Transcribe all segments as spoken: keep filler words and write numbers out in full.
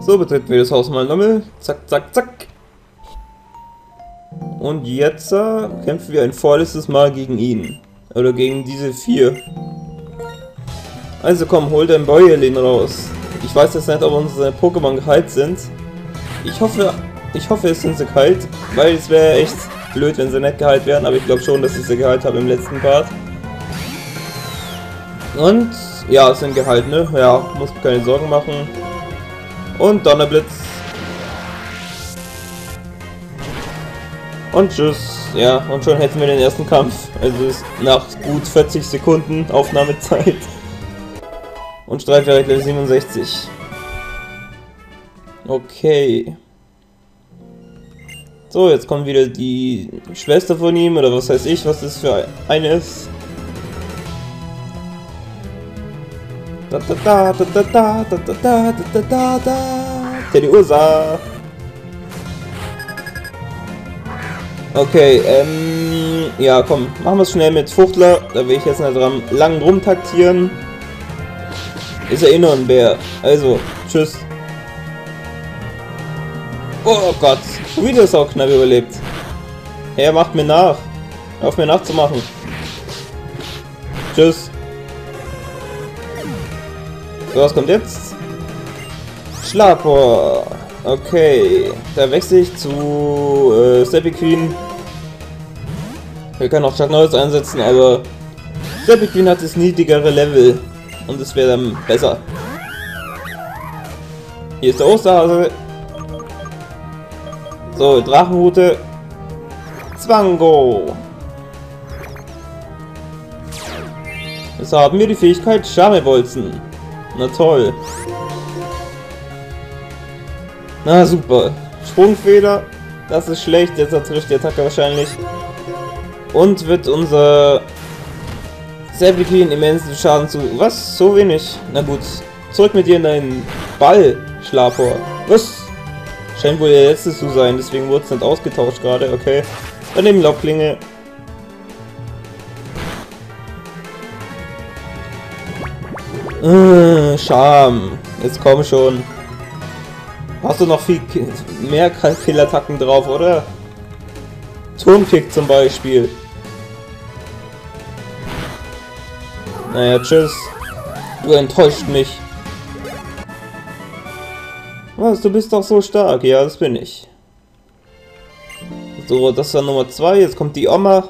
So, betreten wir das Haus mal nochmal. Zack, zack, zack. Und jetzt äh, kämpfen wir ein vorletztes Mal gegen ihn. Oder gegen diese vier. Also komm, hol dein Bäuerlin raus. Ich weiß jetzt nicht, ob unsere Pokémon geheilt sind. Ich hoffe, ich hoffe, es sind sie geheilt, weil es wäre echt blöd, wenn sie nicht geheilt wären, aber ich glaube schon, dass ich sie geheilt habe im letzten Part. Und ja, es sind geheilt, ne? Ja, muss mir keine Sorgen machen. Und Donnerblitz. Und tschüss. Ja, und schon hätten wir den ersten Kampf. Also ist nach gut vierzig Sekunden Aufnahmezeit. Und Streifjäger Level siebenundsechzig. Okay. So, jetzt kommt wieder die Schwester von ihm, oder was weiß ich, was das für eine ist. Da da da da da da da da da da da da. Teddy Ursa. Okay, ähm, ja komm, machen wir es schnell mit Fuchtler, da will ich jetzt nicht dran lang rumtaktieren. Ist ja eh nur ein Bär, also, tschüss. Oh Gott, wieder ist auch knapp überlebt. Er macht mir nach, auf mir nachzumachen. Tschüss. So, was kommt jetzt? Schlapor. Okay, da wechsle ich zu äh, Steppy Queen. Wir können auch Chuck Norris einsetzen, aber Steppy Queen hat das niedrigere Level und es wäre dann besser. Hier ist der Osterhase. So, Drachenrute. Zwango. Jetzt haben wir die Fähigkeit Charmebolzen. Na toll. Na super. Sprungfeder. Das ist schlecht. Jetzt trifft die Attacke wahrscheinlich. Und wird unser Säbelkin immensen Schaden zu... Was? So wenig? Na gut. Zurück mit dir in deinen Ball, Schlapor. Was? Scheint wohl der letzte zu sein. Deswegen wurde es nicht ausgetauscht gerade. Okay. Daneben Laubklinge. Äh, Scham. Jetzt komm schon. Hast du noch viel Ki mehr Kill-Attacken drauf, oder? Turmkick zum Beispiel. Naja, tschüss. Du enttäuscht mich. Was, du bist doch so stark. Ja, das bin ich. So, das war Nummer zwei. Jetzt kommt die Oma.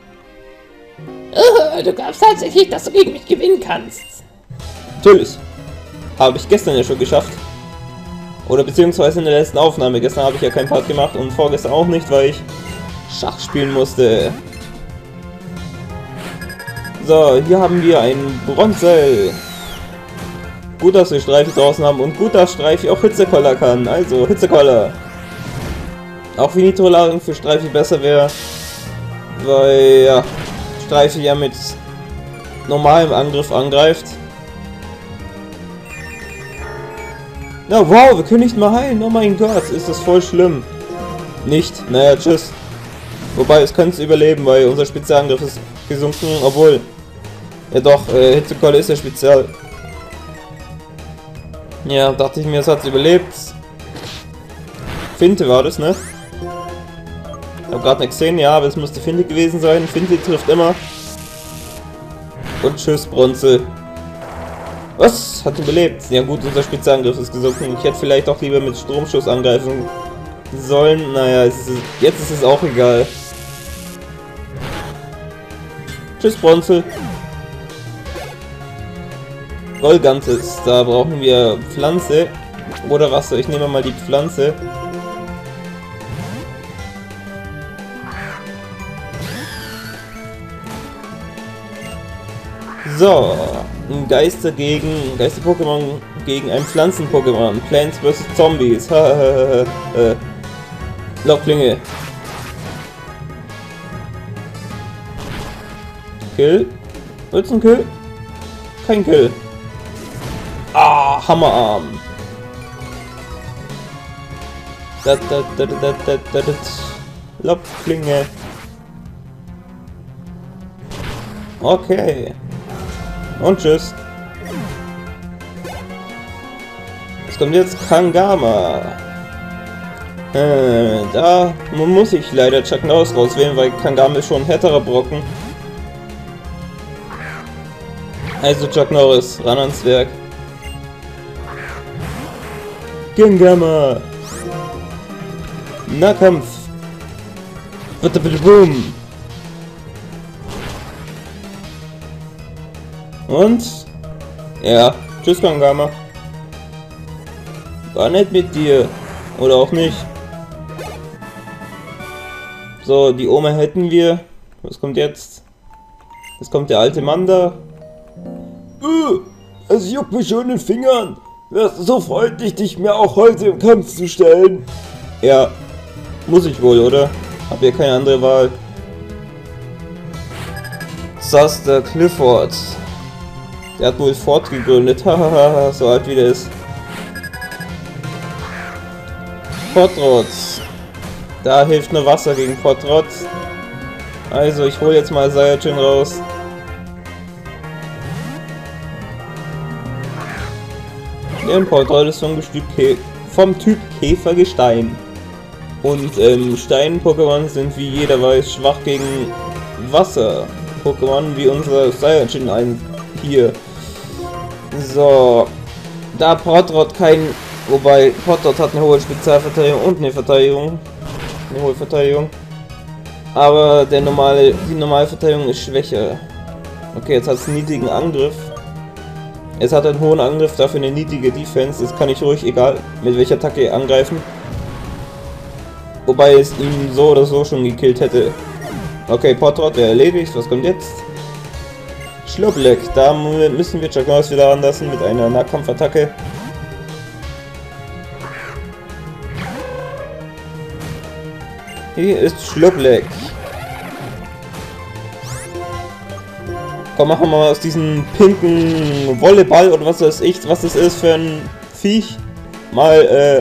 Uh, du glaubst tatsächlich, dass du gegen mich gewinnen kannst. Natürlich. Habe ich gestern ja schon geschafft. Oder beziehungsweise in der letzten Aufnahme. Gestern habe ich ja keinen Part gemacht und vorgestern auch nicht, weil ich Schach spielen musste. So, hier haben wir ein Bronzel. Gut, dass wir Streifi draußen haben und gut, dass Streifi auch Hitzekoller kann. Also, Hitzekoller. Auch wie Nitroladung für Streifi besser wäre. Weil, ja, Streifi ja mit normalem Angriff angreift. Na wow, wir können nicht mal heilen. Oh mein Gott, ist das voll schlimm. Nicht. Naja, tschüss. Wobei, es könnte es überleben, weil unser Spezialangriff ist gesunken, obwohl... Ja doch, äh, Hitzekoller ist ja spezial. Ja, dachte ich mir, es hat es überlebt. Finte war das, ne? Ich habe gerade nicht gesehen, ja, aber es musste Finte gewesen sein. Finte trifft immer. Und tschüss, Bronze. Was? Hat überlebt? Ja gut, unser Spezialangriff ist gesunken. Ich hätte vielleicht auch lieber mit Stromschuss angreifen sollen. Naja, es ist, jetzt ist es auch egal. Tschüss, Bronze. Golgantes. Da brauchen wir Pflanze. Oder Wasser. Ich nehme mal die Pflanze. So. Ein Geister gegen... Geister-Pokémon gegen ein Pflanzen-Pokémon. Plants versus. Zombies. äh, Laubklinge. Kill. Wird's ein Kill? Kein Kill. Ah, Hammerarm. Da, da, da, da, da, da, da. Laubklinge. Okay. Und tschüss. Was kommt jetzt? Kangama. Äh, da muss ich leider Chuck Norris rauswählen, weil Kangama ist schon ein härterer Brocken. Also Chuck Norris, ran ans Werk. Kangama. Nahkampf. Boom. Und? Ja, tschüss Kangama. War nett mit dir. Oder auch nicht. So, die Oma hätten wir. Was kommt jetzt? Jetzt kommt der alte Mann da. Uh, es juckt mich schon in den Fingern. Wärst du so freundlich, dich mir auch heute im Kampf zu stellen? Ja, muss ich wohl, oder? Hab ja keine andere Wahl. Suster Clifford. Der hat wohl fortgegründet. Hahaha, so alt wie der ist. Potrot. Da hilft nur Wasser gegen Potrot. Also ich hole jetzt mal Saiyajin raus. Der Potrot ist vom, vom Typ Käfergestein. Und ähm, Stein-Pokémon sind, wie jeder weiß, schwach gegen Wasser-Pokémon, wie unser Saiyajin ein hier. So. Da Potrot kein... Wobei, Potrot hat eine hohe Spezialverteidigung und eine Verteidigung. Eine hohe Verteidigung. Aber der normale, die normale Verteidigung ist schwächer. Okay, jetzt hat es einen niedrigen Angriff. Es hat einen hohen Angriff, dafür eine niedrige Defense. Das kann ich ruhig, egal mit welcher Attacke, angreifen. Wobei es ihn so oder so schon gekillt hätte. Okay, Potrot wäre erledigt. Was kommt jetzt? Schluppleck. Da müssen wir Chuck Norris wieder anlassen mit einer Nahkampfattacke. Hier ist Schluppleck. Komm, machen wir mal aus diesem pinken Volleyball oder was weiß ich, was das ist für ein Viech. Mal, äh,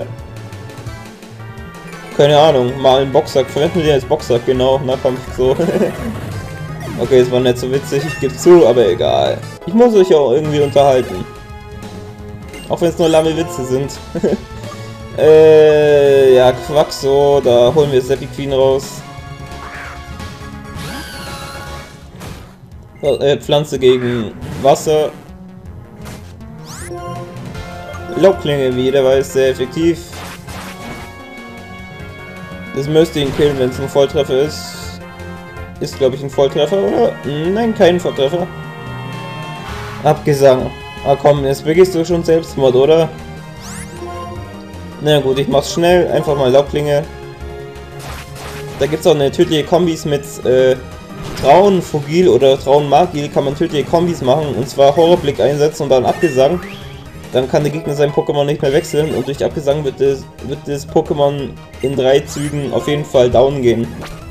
keine Ahnung, mal einen Boxsack. Verwenden wir den als Boxsack, genau, Nahkampf, so. Okay, es war nicht so witzig, ich gebe zu, aber egal. Ich muss euch auch irgendwie unterhalten. Auch wenn es nur lamme Witze sind. Äh, ja, Quaxo, da holen wir Seppi Queen raus. Äh, Pflanze gegen Wasser. Laubklinge, wie jeder weiß, sehr effektiv. Das müsste ihn killen, wenn es ein Volltreffer ist. Ist, glaube ich, ein Volltreffer, oder? Nein, kein Volltreffer. Abgesang. Ah komm, jetzt begehst du schon Selbstmord, oder? Na gut, ich mach's schnell, einfach mal Laubklinge. Da gibt's auch eine tödliche Kombis mit äh, Trauen Fugil oder Trauen Magil, kann man tödliche Kombis machen, und zwar Horrorblick einsetzen und dann Abgesang. Dann kann der Gegner sein Pokémon nicht mehr wechseln und durch Abgesang wird das, wird das Pokémon in drei Zügen auf jeden Fall down gehen.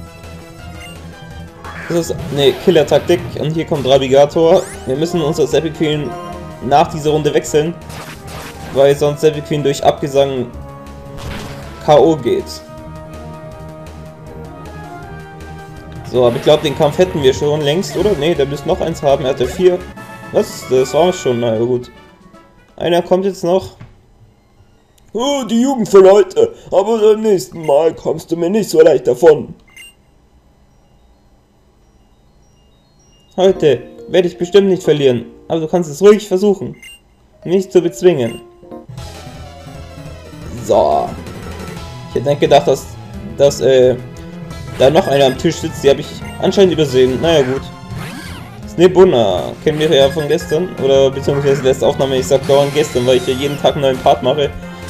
Das ist eine Killer-Taktik und hier kommt Rabigator. Wir müssen unser Seppi Queen nach dieser Runde wechseln, weil sonst Seppi Queen durch Abgesang K O geht. So, aber ich glaube, den Kampf hätten wir schon längst, oder? Ne, der müsste noch eins haben. Er hatte vier. Was? Das war schon. Na ja, gut. Einer kommt jetzt noch. Oh, die Jugend von heute. Aber beim nächsten Mal kommst du mir nicht so leicht davon. Heute werde ich bestimmt nicht verlieren. Aber du kannst es ruhig versuchen. Nicht zu bezwingen. So. Ich hätte nicht gedacht, dass, dass äh, da noch einer am Tisch sitzt. Die habe ich anscheinend übersehen. Naja, gut. Snebunna. Kennen wir ja von gestern. Oder beziehungsweise letzte Aufnahme. Ich sag dauernd gestern, weil ich ja jeden Tag einen neuen Part mache.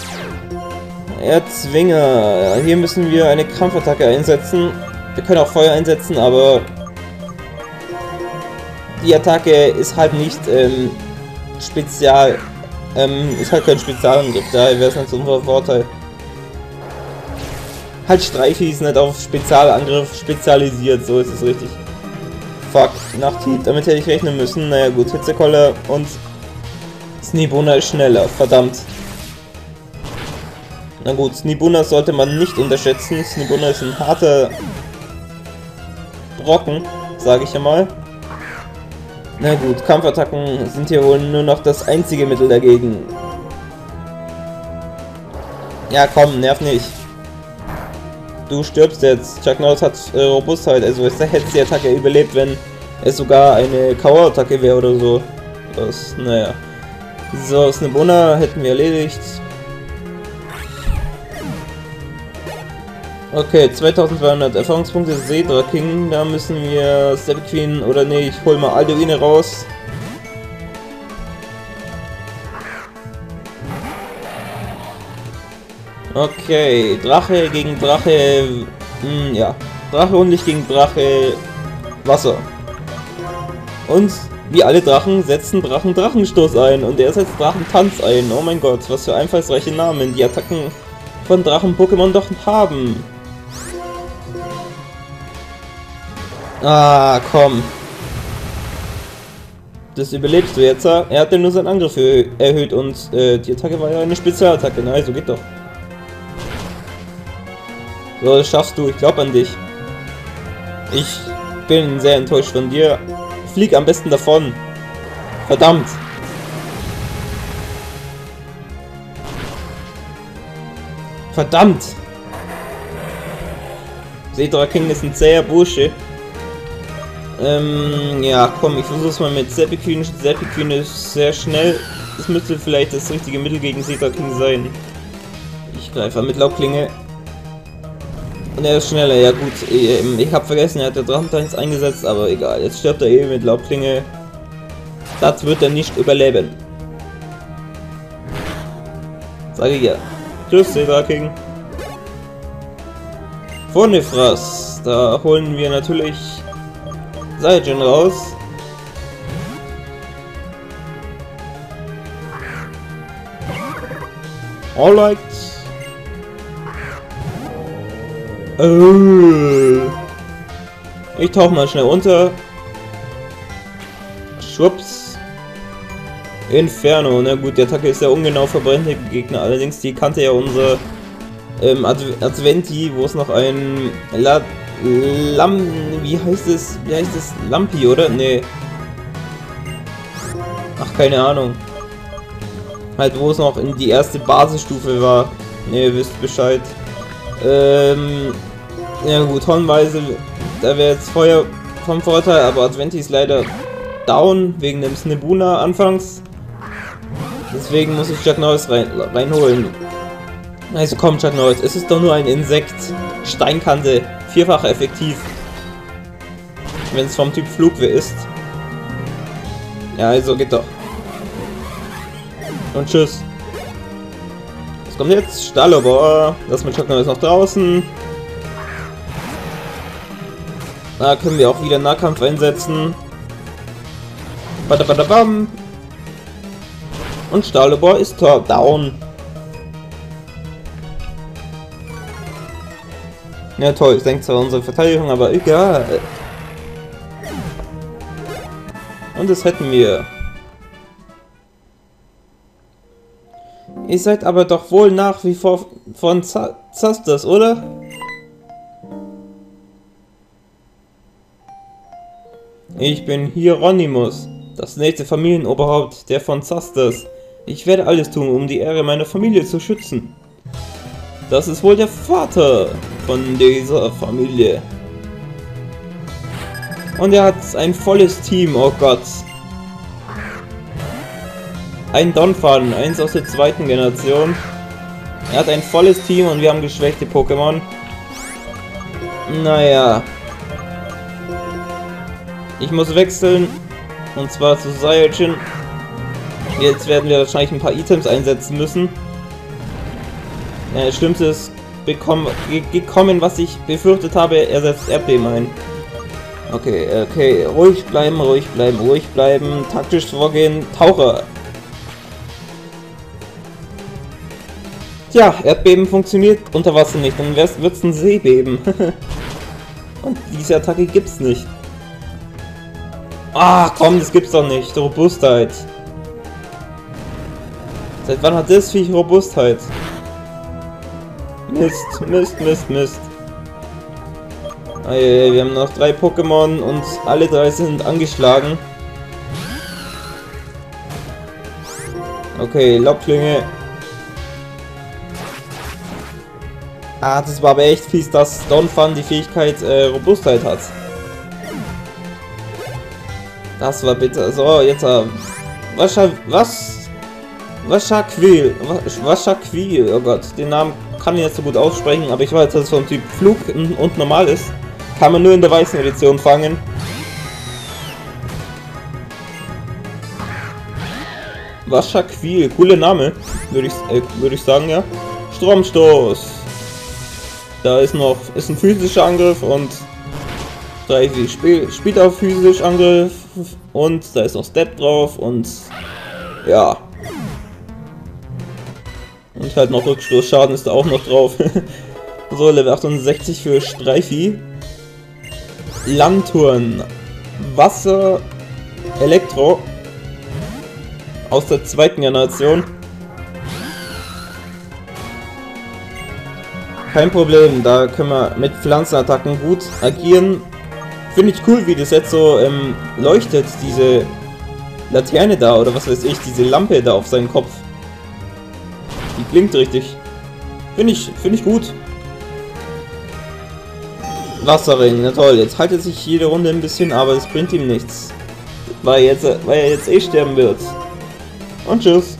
Erzwinger. Hier müssen wir eine Krampfattacke einsetzen. Wir können auch Feuer einsetzen, aber die Attacke ist halt nicht ähm, spezial. Ähm, ist halt kein Spezialangriff. Daher wäre es nicht so unser Vorteil. Halt Streifi ist nicht auf Spezialangriff spezialisiert, so ist es richtig. Fuck, Nachthieb, damit hätte ich rechnen müssen. Naja gut, Hitzekoller und Snebunna ist schneller, verdammt. Na gut, Snebunna sollte man nicht unterschätzen. Snebunna ist ein harter Brocken, sage ich ja mal. Na gut, Kampfattacken sind hier wohl nur noch das einzige Mittel dagegen. Ja, komm, nerv nicht. Du stirbst jetzt. Chuck Norris hat äh, Robustheit, also es hätte die Attacke überlebt, wenn es sogar eine K O-Attacke wäre oder so. Das, naja. So, Snibona hätten wir erledigt. Okay, zweitausendzweihundert Erfahrungspunkte, Cedra King, da müssen wir Step Queen oder nee, ich hol mal Alduine raus. Okay, Drache gegen Drache, mh, ja, Drache und Licht gegen Drache, Wasser. Und wie alle Drachen setzen Drachen Drachenstoß ein und er setzt Drachentanz ein. Oh mein Gott, was für einfallsreiche Namen die Attacken von Drachen-Pokémon doch haben. Ah, komm. Das überlebst du jetzt, ha? Er hat ja nur seinen Angriff erhöht und äh, die Attacke war ja eine Spezialattacke. Na, also geht doch. So, das schaffst du. Ich glaube an dich. Ich bin sehr enttäuscht von dir. Flieg am besten davon. Verdammt. Verdammt. Cedra King ist ein zäher Bursche. Ähm, ja, komm, ich versuch's mal mit Zeppiquin. Zeppiquin ist sehr schnell. Das müsste vielleicht das richtige Mittel gegen Cedra King sein. Ich greife mit Laubklinge. Und er ist schneller, ja gut. Ich habe vergessen, er hat der Drachentanz eingesetzt, aber egal. Jetzt stirbt er eben mit Laubklinge. Das wird er nicht überleben. Sage ich ja. Tschüss, Cedra King. Vornefras. Da holen wir natürlich Saiyajin raus. Alright. Oh. Ich tauche mal schnell unter. Schwupps. Inferno. Na gut, die Attacke ist ja ungenau verbrennt der Gegner. Allerdings die kannte ja unser ähm, Adv Adventi, wo es noch ein La Lam... Wie heißt es? Wie heißt es? Lampi, oder? Nee. Ach, keine Ahnung. Halt, wo es noch in die erste Basisstufe war. Ne, ihr wisst Bescheid. Ähm... Ja gut, Hornweise, da wäre jetzt Feuer vom Vorteil, aber Adventi ist leider down, wegen dem Snibuna anfangs. Deswegen muss ich Chuck Norris rein, reinholen. Also komm, Chuck Norris, es ist doch nur ein Insekt. Steinkante, vierfach effektiv. Wenn es vom Typ Flugwehr ist. Ja, also geht doch. Und tschüss. Was kommt jetzt? Stahlobor. Das mit Chuck Norris noch draußen. Da können wir auch wieder Nahkampf einsetzen. Badabadabam. Und Stahlobor ist down. Ja toll, ich denke zwar unsere Verteidigung, aber egal. Und das hätten wir. Ihr seid aber doch wohl nach wie vor von Zastas, oder? Ich bin Hieronymus, das nächste Familienoberhaupt der von Zastas. Ich werde alles tun, um die Ehre meiner Familie zu schützen. Das ist wohl der Vater von dieser Familie. Und er hat ein volles Team, oh Gott. Ein Donphan, eins aus der zweiten Generation. Er hat ein volles Team und wir haben geschwächte Pokémon. Naja. Ich muss wechseln. Und zwar zu Saiyajin. Jetzt werden wir wahrscheinlich ein paar Items einsetzen müssen. Ja, das Schlimmste ist bekommen, gekommen, was ich befürchtet habe. Er setzt Erdbeben ein. Okay, okay. Ruhig bleiben, ruhig bleiben, ruhig bleiben. Taktisch vorgehen. Taucher. Tja, Erdbeben funktioniert unter Wasser nicht. Dann wird es ein Seebeben. Und diese Attacke gibt's nicht. Ah, komm, das gibt's doch nicht. Robustheit. Seit wann hat das Viech Robustheit? Mist, Mist, Mist, Mist. Eieiei, wir haben noch drei Pokémon und alle drei sind angeschlagen. Okay, Laubklinge. Ah, das war aber echt fies, dass Donphan die Fähigkeit äh, Robustheit hat. Das war bitter. So, jetzt äh, Wascha, was? Waschaquil. Waschaquil. Oh Gott, den Namen kann ich jetzt so gut aussprechen, aber ich weiß, dass es vom Typ Flug und normal ist. Kann man nur in der weißen Edition fangen. Waschaquil, cooler Name, würde ich, äh, würd ich sagen, ja. Stromstoß. Da ist noch, ist ein physischer Angriff und drei Spiel, spielt auf physisch Angriff und da ist noch Step drauf und ja. Und halt noch Rückstoßschaden ist da auch noch drauf. So, Level achtundsechzig für Streifi. Landturn. Wasser. Elektro. Aus der zweiten Generation. Kein Problem, da können wir mit Pflanzenattacken gut agieren. Finde ich cool, wie das jetzt so ähm, leuchtet, diese Laterne da, oder was weiß ich, diese Lampe da auf seinen Kopf. Die blinkt richtig. Finde ich, finde ich gut. Wasserring, na toll, jetzt haltet sich jede Runde ein bisschen, aber es bringt ihm nichts. Weil, jetzt, weil er jetzt eh sterben wird. Und tschüss.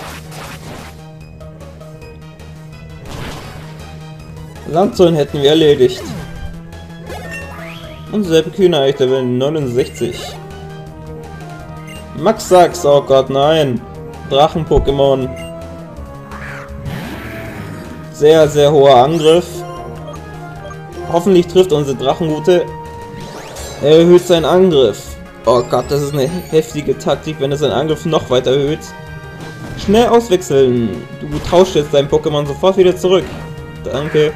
Landzone hätten wir erledigt. Und Sepikühner, ich Level neunundsechzig. Maxax, oh Gott, nein. Drachen-Pokémon. Sehr, sehr hoher Angriff. Hoffentlich trifft unsere Drachengute. Er erhöht seinen Angriff. Oh Gott, das ist eine heftige Taktik, wenn er seinen Angriff noch weiter erhöht. Schnell auswechseln. Du tauschst jetzt dein Pokémon sofort wieder zurück. Danke.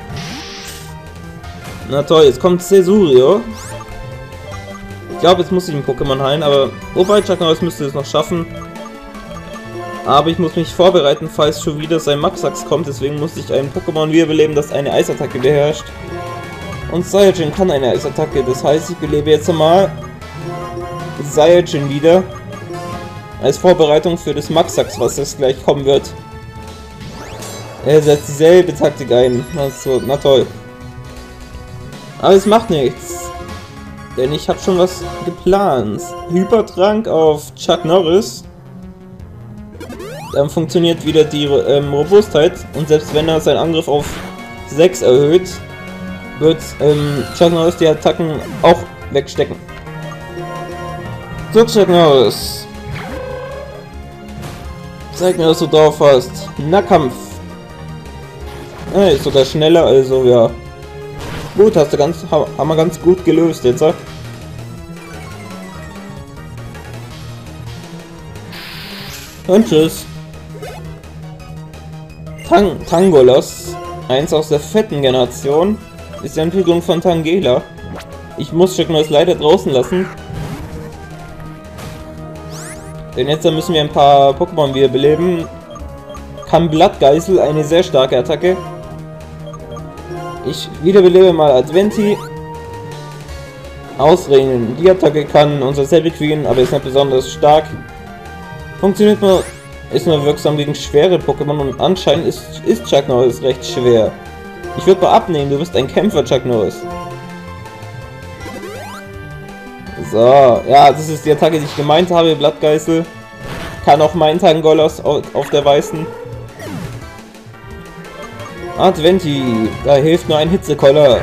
Na toll, jetzt kommt Cesurio. Ich glaube, jetzt muss ich den Pokémon heilen, aber wobei Chucknoise müsste es noch schaffen. Aber ich muss mich vorbereiten, falls schon wieder sein Maxax kommt. Deswegen muss ich ein Pokémon wiederbeleben, das eine Eisattacke beherrscht. Und Saiyajin kann eine Eisattacke. Das heißt, ich belebe jetzt einmal Saiyajin wieder. Als Vorbereitung für das Maxax, was jetzt gleich kommen wird. Er setzt dieselbe Taktik ein. Also, na toll. Aber es macht nichts. Denn ich habe schon was geplant. Hypertrank auf Chuck Norris. Dann funktioniert wieder die ähm, Robustheit. Und selbst wenn er seinen Angriff auf sechs erhöht, wird ähm, Chuck Norris die Attacken auch wegstecken. So, Chuck Norris. Zeig mir, dass du drauf hast. Nahkampf. Ah, ist sogar schneller, also ja. Gut, hast du ganz, haben wir ganz gut gelöst jetzt, ja? Und tschüss. Tang Tangolos, eins aus der fetten Generation, ist die Entwicklung von Tangela. Ich muss Chuck Norris leider draußen lassen. Denn jetzt müssen wir ein paar Pokémon wieder beleben. Kann Blattgeißel, eine sehr starke Attacke. Ich wiederbelebe mal Adventi. Ausringen. Die Attacke kann unser Celebi, aber ist nicht besonders stark. Funktioniert nur, ist nur wirksam gegen schwere Pokémon und anscheinend ist, ist Chuck Norris recht schwer. Ich würde mal abnehmen, du bist ein Kämpfer, Chuck Norris. So, ja, das ist die Attacke, die ich gemeint habe, Blattgeißel. Kann auch mein Tangolos auf der weißen. Adventi, da hilft nur ein Hitzekoller.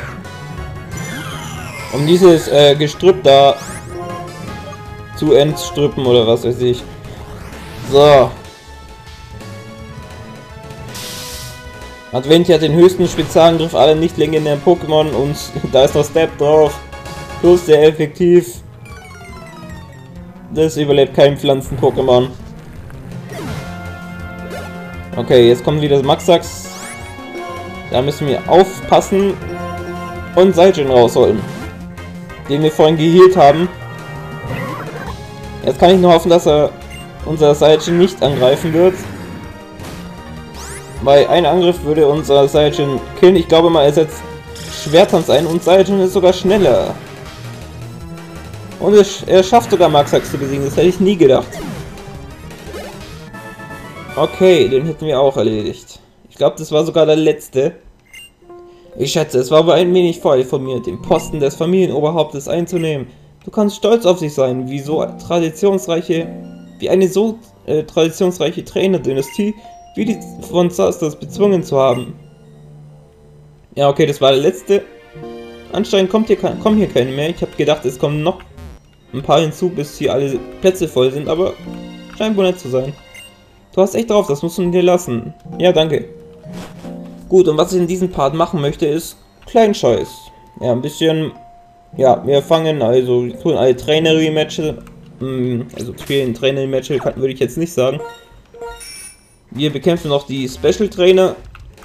Um dieses äh, Gestrüpp da zu entstrüppen oder was weiß ich. So. Adventi hat den höchsten Spezialangriff aller nicht legendären Pokémon und da ist noch Step drauf. Plus sehr effektiv. Das überlebt kein Pflanzen-Pokémon. Okay, jetzt kommt wieder das Maxax. Da müssen wir aufpassen und Saiyajin rausholen, den wir vorhin geheilt haben. Jetzt kann ich nur hoffen, dass er unser Saiyajin nicht angreifen wird. Weil ein Angriff würde unser Saiyajin killen. Ich glaube mal, er setzt Schwertanz ein und Saiyajin ist sogar schneller. Und es, er schafft sogar Maxax zu besiegen, das hätte ich nie gedacht. Okay, den hätten wir auch erledigt. Ich glaube, das war sogar der letzte. Ich schätze, es war aber ein wenig faul von mir, den Posten des Familienoberhauptes einzunehmen. Du kannst stolz auf dich sein, wie so traditionsreiche, wie eine so äh, traditionsreiche Trainerdynastie, wie die von Zasters bezwungen zu haben. Ja, okay, das war der letzte. Anscheinend kommt hier, kommen hier keine mehr. Ich habe gedacht, es kommen noch ein paar hinzu, bis hier alle Plätze voll sind, aber scheint wohl nicht zu sein. Du hast echt drauf, das musst du dir lassen. Ja, danke. Gut, und was ich in diesem Part machen möchte, ist Kleinscheiß. Ja, ein bisschen, ja, wir fangen, also, wir tun alle Trainer-Rematches, also vielen Trainer-Rematches würde ich jetzt nicht sagen. Wir bekämpfen noch die Special-Trainer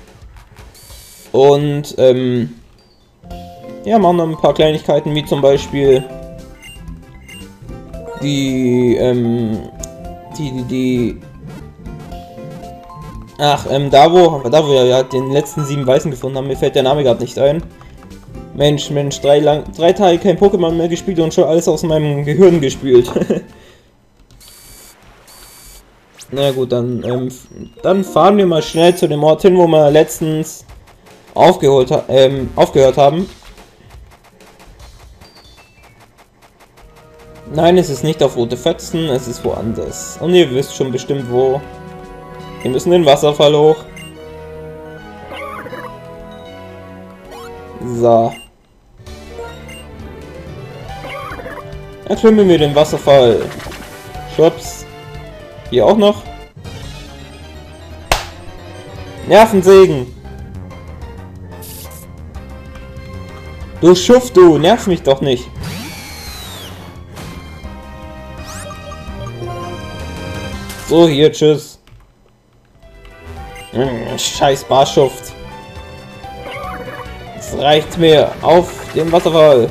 und, ähm, ja, machen noch ein paar Kleinigkeiten, wie zum Beispiel die, ähm, die, die, die, ach, ähm, da wo, da wo wir ja den letzten sieben Weißen gefunden haben, mir fällt der Name gerade nicht ein. Mensch, Mensch, drei, lang, drei Tage kein Pokémon mehr gespielt und schon alles aus meinem Gehirn gespült. Na gut, dann, ähm, dann fahren wir mal schnell zu dem Ort hin, wo wir letztens aufgeholt, ähm, aufgehört haben. Nein, es ist nicht auf Rote Fetzen, es ist woanders. Und ihr wisst schon bestimmt wo. Wir müssen den Wasserfall hoch. So. Erklimmen wir den Wasserfall. Schubs. Hier auch noch. Nervensägen. Du Schuft, du. Nerv mich doch nicht. So, hier, tschüss. Hm, scheiß Barschuft. Es reicht mir. Auf den Wasserfall.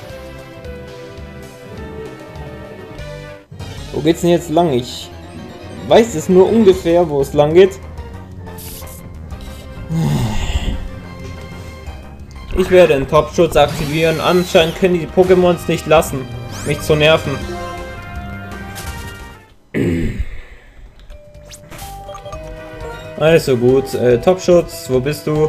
Wo geht's denn jetzt lang? Ich weiß es nur ungefähr, wo es lang geht. Ich werde den Top-Schutz aktivieren. Anscheinend können die Pokémons nicht lassen, mich zu nerven. Also gut, äh, Top-Schutz, wo bist du?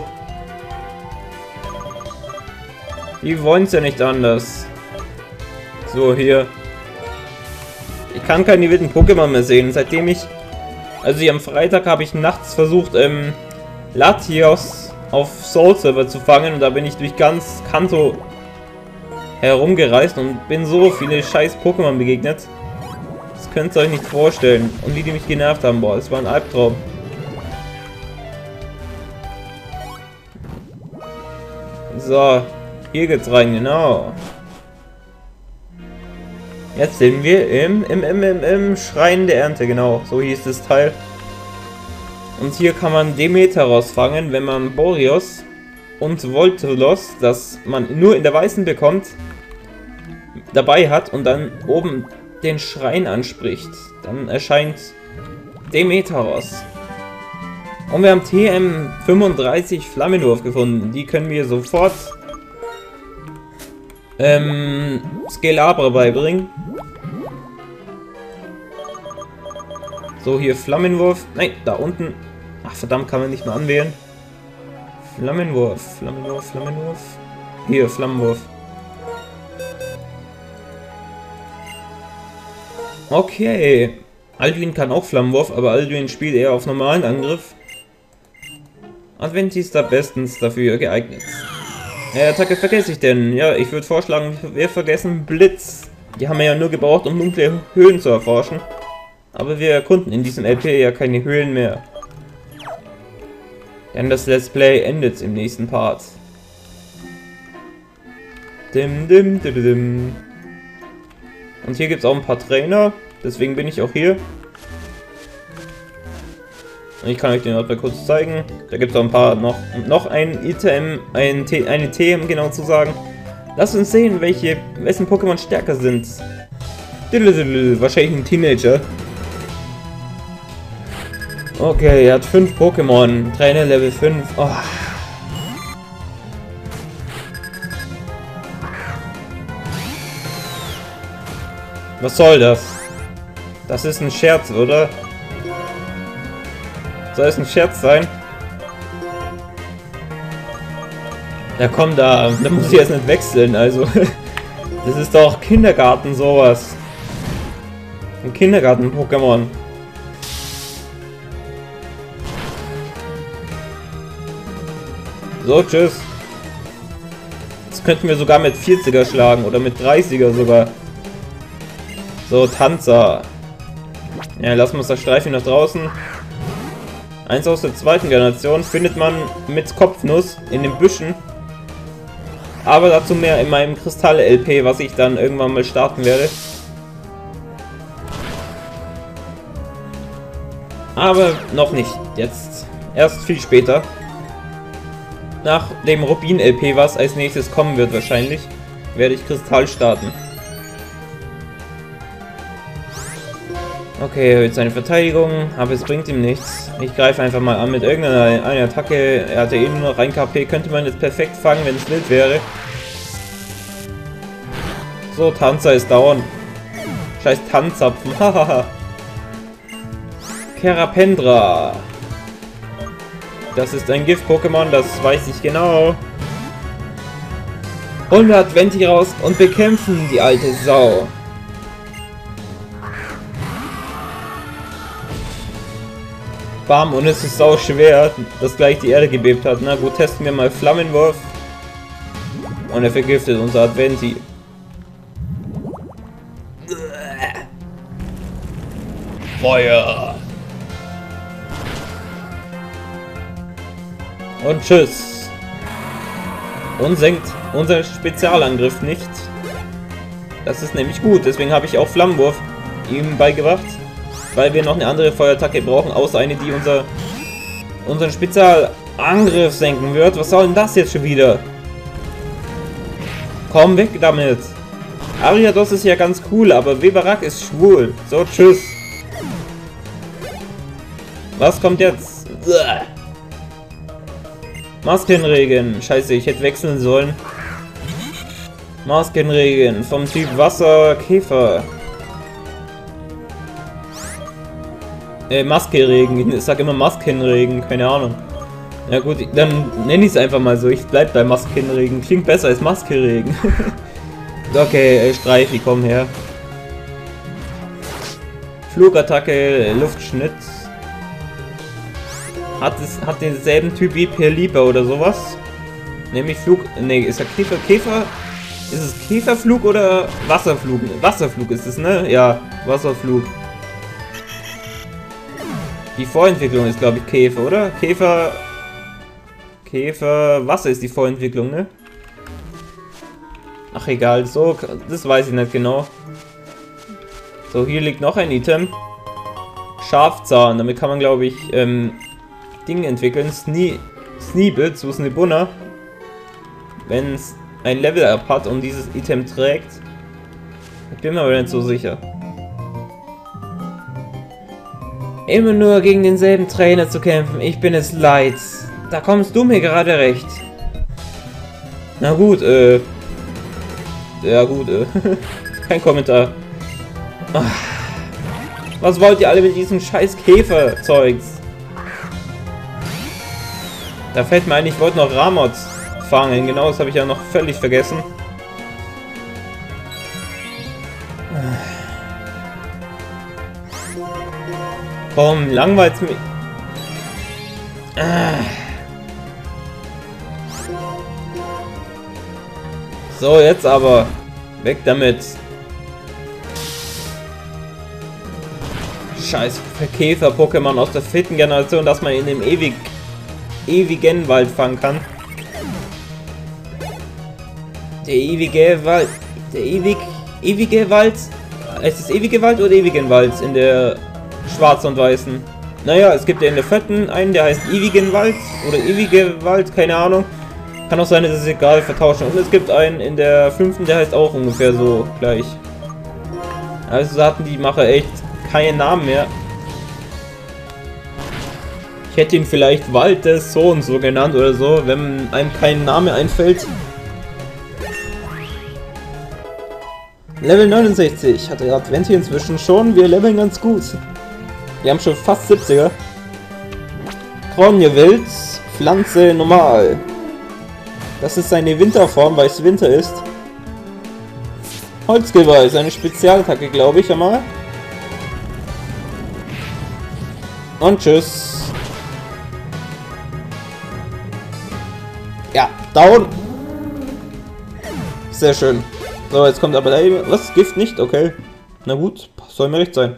Die wollen's ja nicht anders. So, hier. Ich kann keine wilden Pokémon mehr sehen, seitdem ich... Also hier am Freitag habe ich nachts versucht, ähm, Latios auf Soul Silver zu fangen und da bin ich durch ganz Kanto herumgereist und bin so viele scheiß Pokémon begegnet. Das könnt ihr euch nicht vorstellen. Und wie die mich genervt haben, boah, es war ein Albtraum. So, hier geht's rein, genau. Jetzt sind wir im, im, im, im, im Schrein der Ernte, genau, so hieß das Teil. Und hier kann man Demeter rausfangen, wenn man Boreos und Voltolos, das man nur in der Weißen bekommt, dabei hat und dann oben den Schrein anspricht. Dann erscheint Demeter raus. Und wir haben T M fünfunddreißig Flammenwurf gefunden. Die können wir sofort ähm, Skelabra beibringen. So, hier Flammenwurf. Nein, da unten. Ach verdammt, kann man nicht mehr anwählen. Flammenwurf, Flammenwurf, Flammenwurf. Hier, Flammenwurf. Okay. Alduin kann auch Flammenwurf, aber Alduin spielt eher auf normalen Angriff. Adventi ist da bestens dafür geeignet. Äh, Attacke vergesse ich denn? Ja, ich würde vorschlagen, wir vergessen Blitz. Die haben wir ja nur gebraucht, um dunkle Höhlen zu erforschen. Aber wir erkunden in diesem L P ja keine Höhlen mehr. Denn das Let's Play endet im nächsten Part. Dim, dim, dim, dim. Und hier gibt es auch ein paar Trainer. Deswegen bin ich auch hier. Und ich kann euch den Ort mal kurz zeigen. Da gibt es auch ein paar noch, noch ein Item, ein T, eine T M genau zu sagen. Lasst uns sehen, welche, wessen Pokémon stärker sind. Wahrscheinlich ein Teenager. Okay, er hat fünf Pokémon. Trainer Level fünf. Oh. Was soll das? Das ist ein Scherz, oder? Soll es ein Scherz sein? Ja komm, da, da muss ich jetzt nicht wechseln, also. Das ist doch Kindergarten, sowas. Ein Kindergarten-Pokémon. So, tschüss. Jetzt könnten wir sogar mit vierziger schlagen oder mit dreißiger sogar. So, Tanzer. Ja, lassen wir uns das Streifen nach draußen. Eins aus der zweiten Generation findet man mit Kopfnuss in den Büschen. Aber dazu mehr in meinem Kristall-L P, was ich dann irgendwann mal starten werde. Aber noch nicht. Jetzt erst viel später. Nach dem Rubin-L P, was als nächstes kommen wird wahrscheinlich, werde ich Kristall starten. Okay, erhöht seine Verteidigung, aber es bringt ihm nichts. Ich greife einfach mal an mit irgendeiner eine Attacke. Er hatte eh nur noch ein K P, könnte man jetzt perfekt fangen, wenn es wild wäre. So, Tanzer ist down. Scheiß Tanzapfen, hahaha. Kerapendra. Das ist ein Gift-Pokémon, das weiß ich genau. hundert Venti raus und bekämpfen die alte Sau. Bam, und es ist sau schwer, dass gleich die Erde gebebt hat. Na gut, testen wir mal Flammenwurf. Und er vergiftet unser Adventi. Feuer! Und tschüss. Und senkt unseren Spezialangriff nicht. Das ist nämlich gut, deswegen habe ich auch Flammenwurf ihm beigebracht. Weil wir noch eine andere Feuerattacke brauchen, außer eine, die unser, unseren Spezialangriff senken wird. Was soll denn das jetzt schon wieder? Komm weg damit. Ariados ist ja ganz cool, aber Weberak ist schwul. So, tschüss. Was kommt jetzt? Uah. Maskenregen. Scheiße, ich hätte wechseln sollen. Maskenregen vom Typ Wasser Käfer. Äh, Maskeregen. Ich sag immer Maskenregen, keine Ahnung. Ja gut, dann nenne ich es einfach mal so. Ich bleib bei Maskenregen. Klingt besser als Maskeregen. Okay, äh, Streifi, komm her. Flugattacke, Luftschnitt. Hat es hat denselben Typ wie Perlipa oder sowas. Nämlich Flug. Ne, ist er Käfer? Käfer? Ist es Käferflug oder Wasserflug? Wasserflug ist es, ne? Ja, Wasserflug. Die Vorentwicklung ist, glaube ich, Käfer, oder? Käfer... Käfer... Wasser ist die Vorentwicklung, ne? Ach, egal. So, das weiß ich nicht genau. So, hier liegt noch ein Item. Schafzahn. Damit kann man, glaube ich, ähm... Dinge entwickeln. Sne Sneebel zu Snebunna. Wenn es ein Level-Up hat und dieses Item trägt. Ich bin mir aber nicht so sicher. Immer nur gegen denselben Trainer zu kämpfen, ich bin es leid. Da kommst du mir gerade recht. Na gut, äh... Ja gut, äh... Kein Kommentar. Ach. Was wollt ihr alle mit diesem scheiß Käfer-Zeugs? Da fällt mir ein, ich wollte noch Ramots fangen. Genau, das habe ich ja noch völlig vergessen. Komm, langweilt's mich. So, jetzt aber. Weg damit. Scheiß Käfer-Pokémon aus der vierten Generation, dass man in dem ewig, ewigen Wald fangen kann. Der ewige Wald. Der ewig, ewige Wald. Ist es ewige Wald oder ewigen Wald in der Schwarz und Weißen? Naja, es gibt ja in der vierten einen, der heißt ewigen Wald oder ewige Wald, keine Ahnung. Kann auch sein, dass es egal vertauschen. Und es gibt einen in der fünften, der heißt auch ungefähr so gleich. Also hatten die Macher echt keinen Namen mehr. Ich hätte ihn vielleicht Wald des so und so genannt oder so, wenn einem kein Name einfällt. Level neunundsechzig hat der Adventi inzwischen schon. Wir leveln ganz gut. Wir haben schon fast siebziger. Kronje Wild, Pflanze normal. Das ist seine Winterform, weil es Winter ist. Holzgeweih, seine Spezialattacke, glaube ich einmal. Und tschüss. Ja, down. Sehr schön. So, jetzt kommt aber da eben... Was? Gift nicht? Okay. Na gut, soll mir recht sein.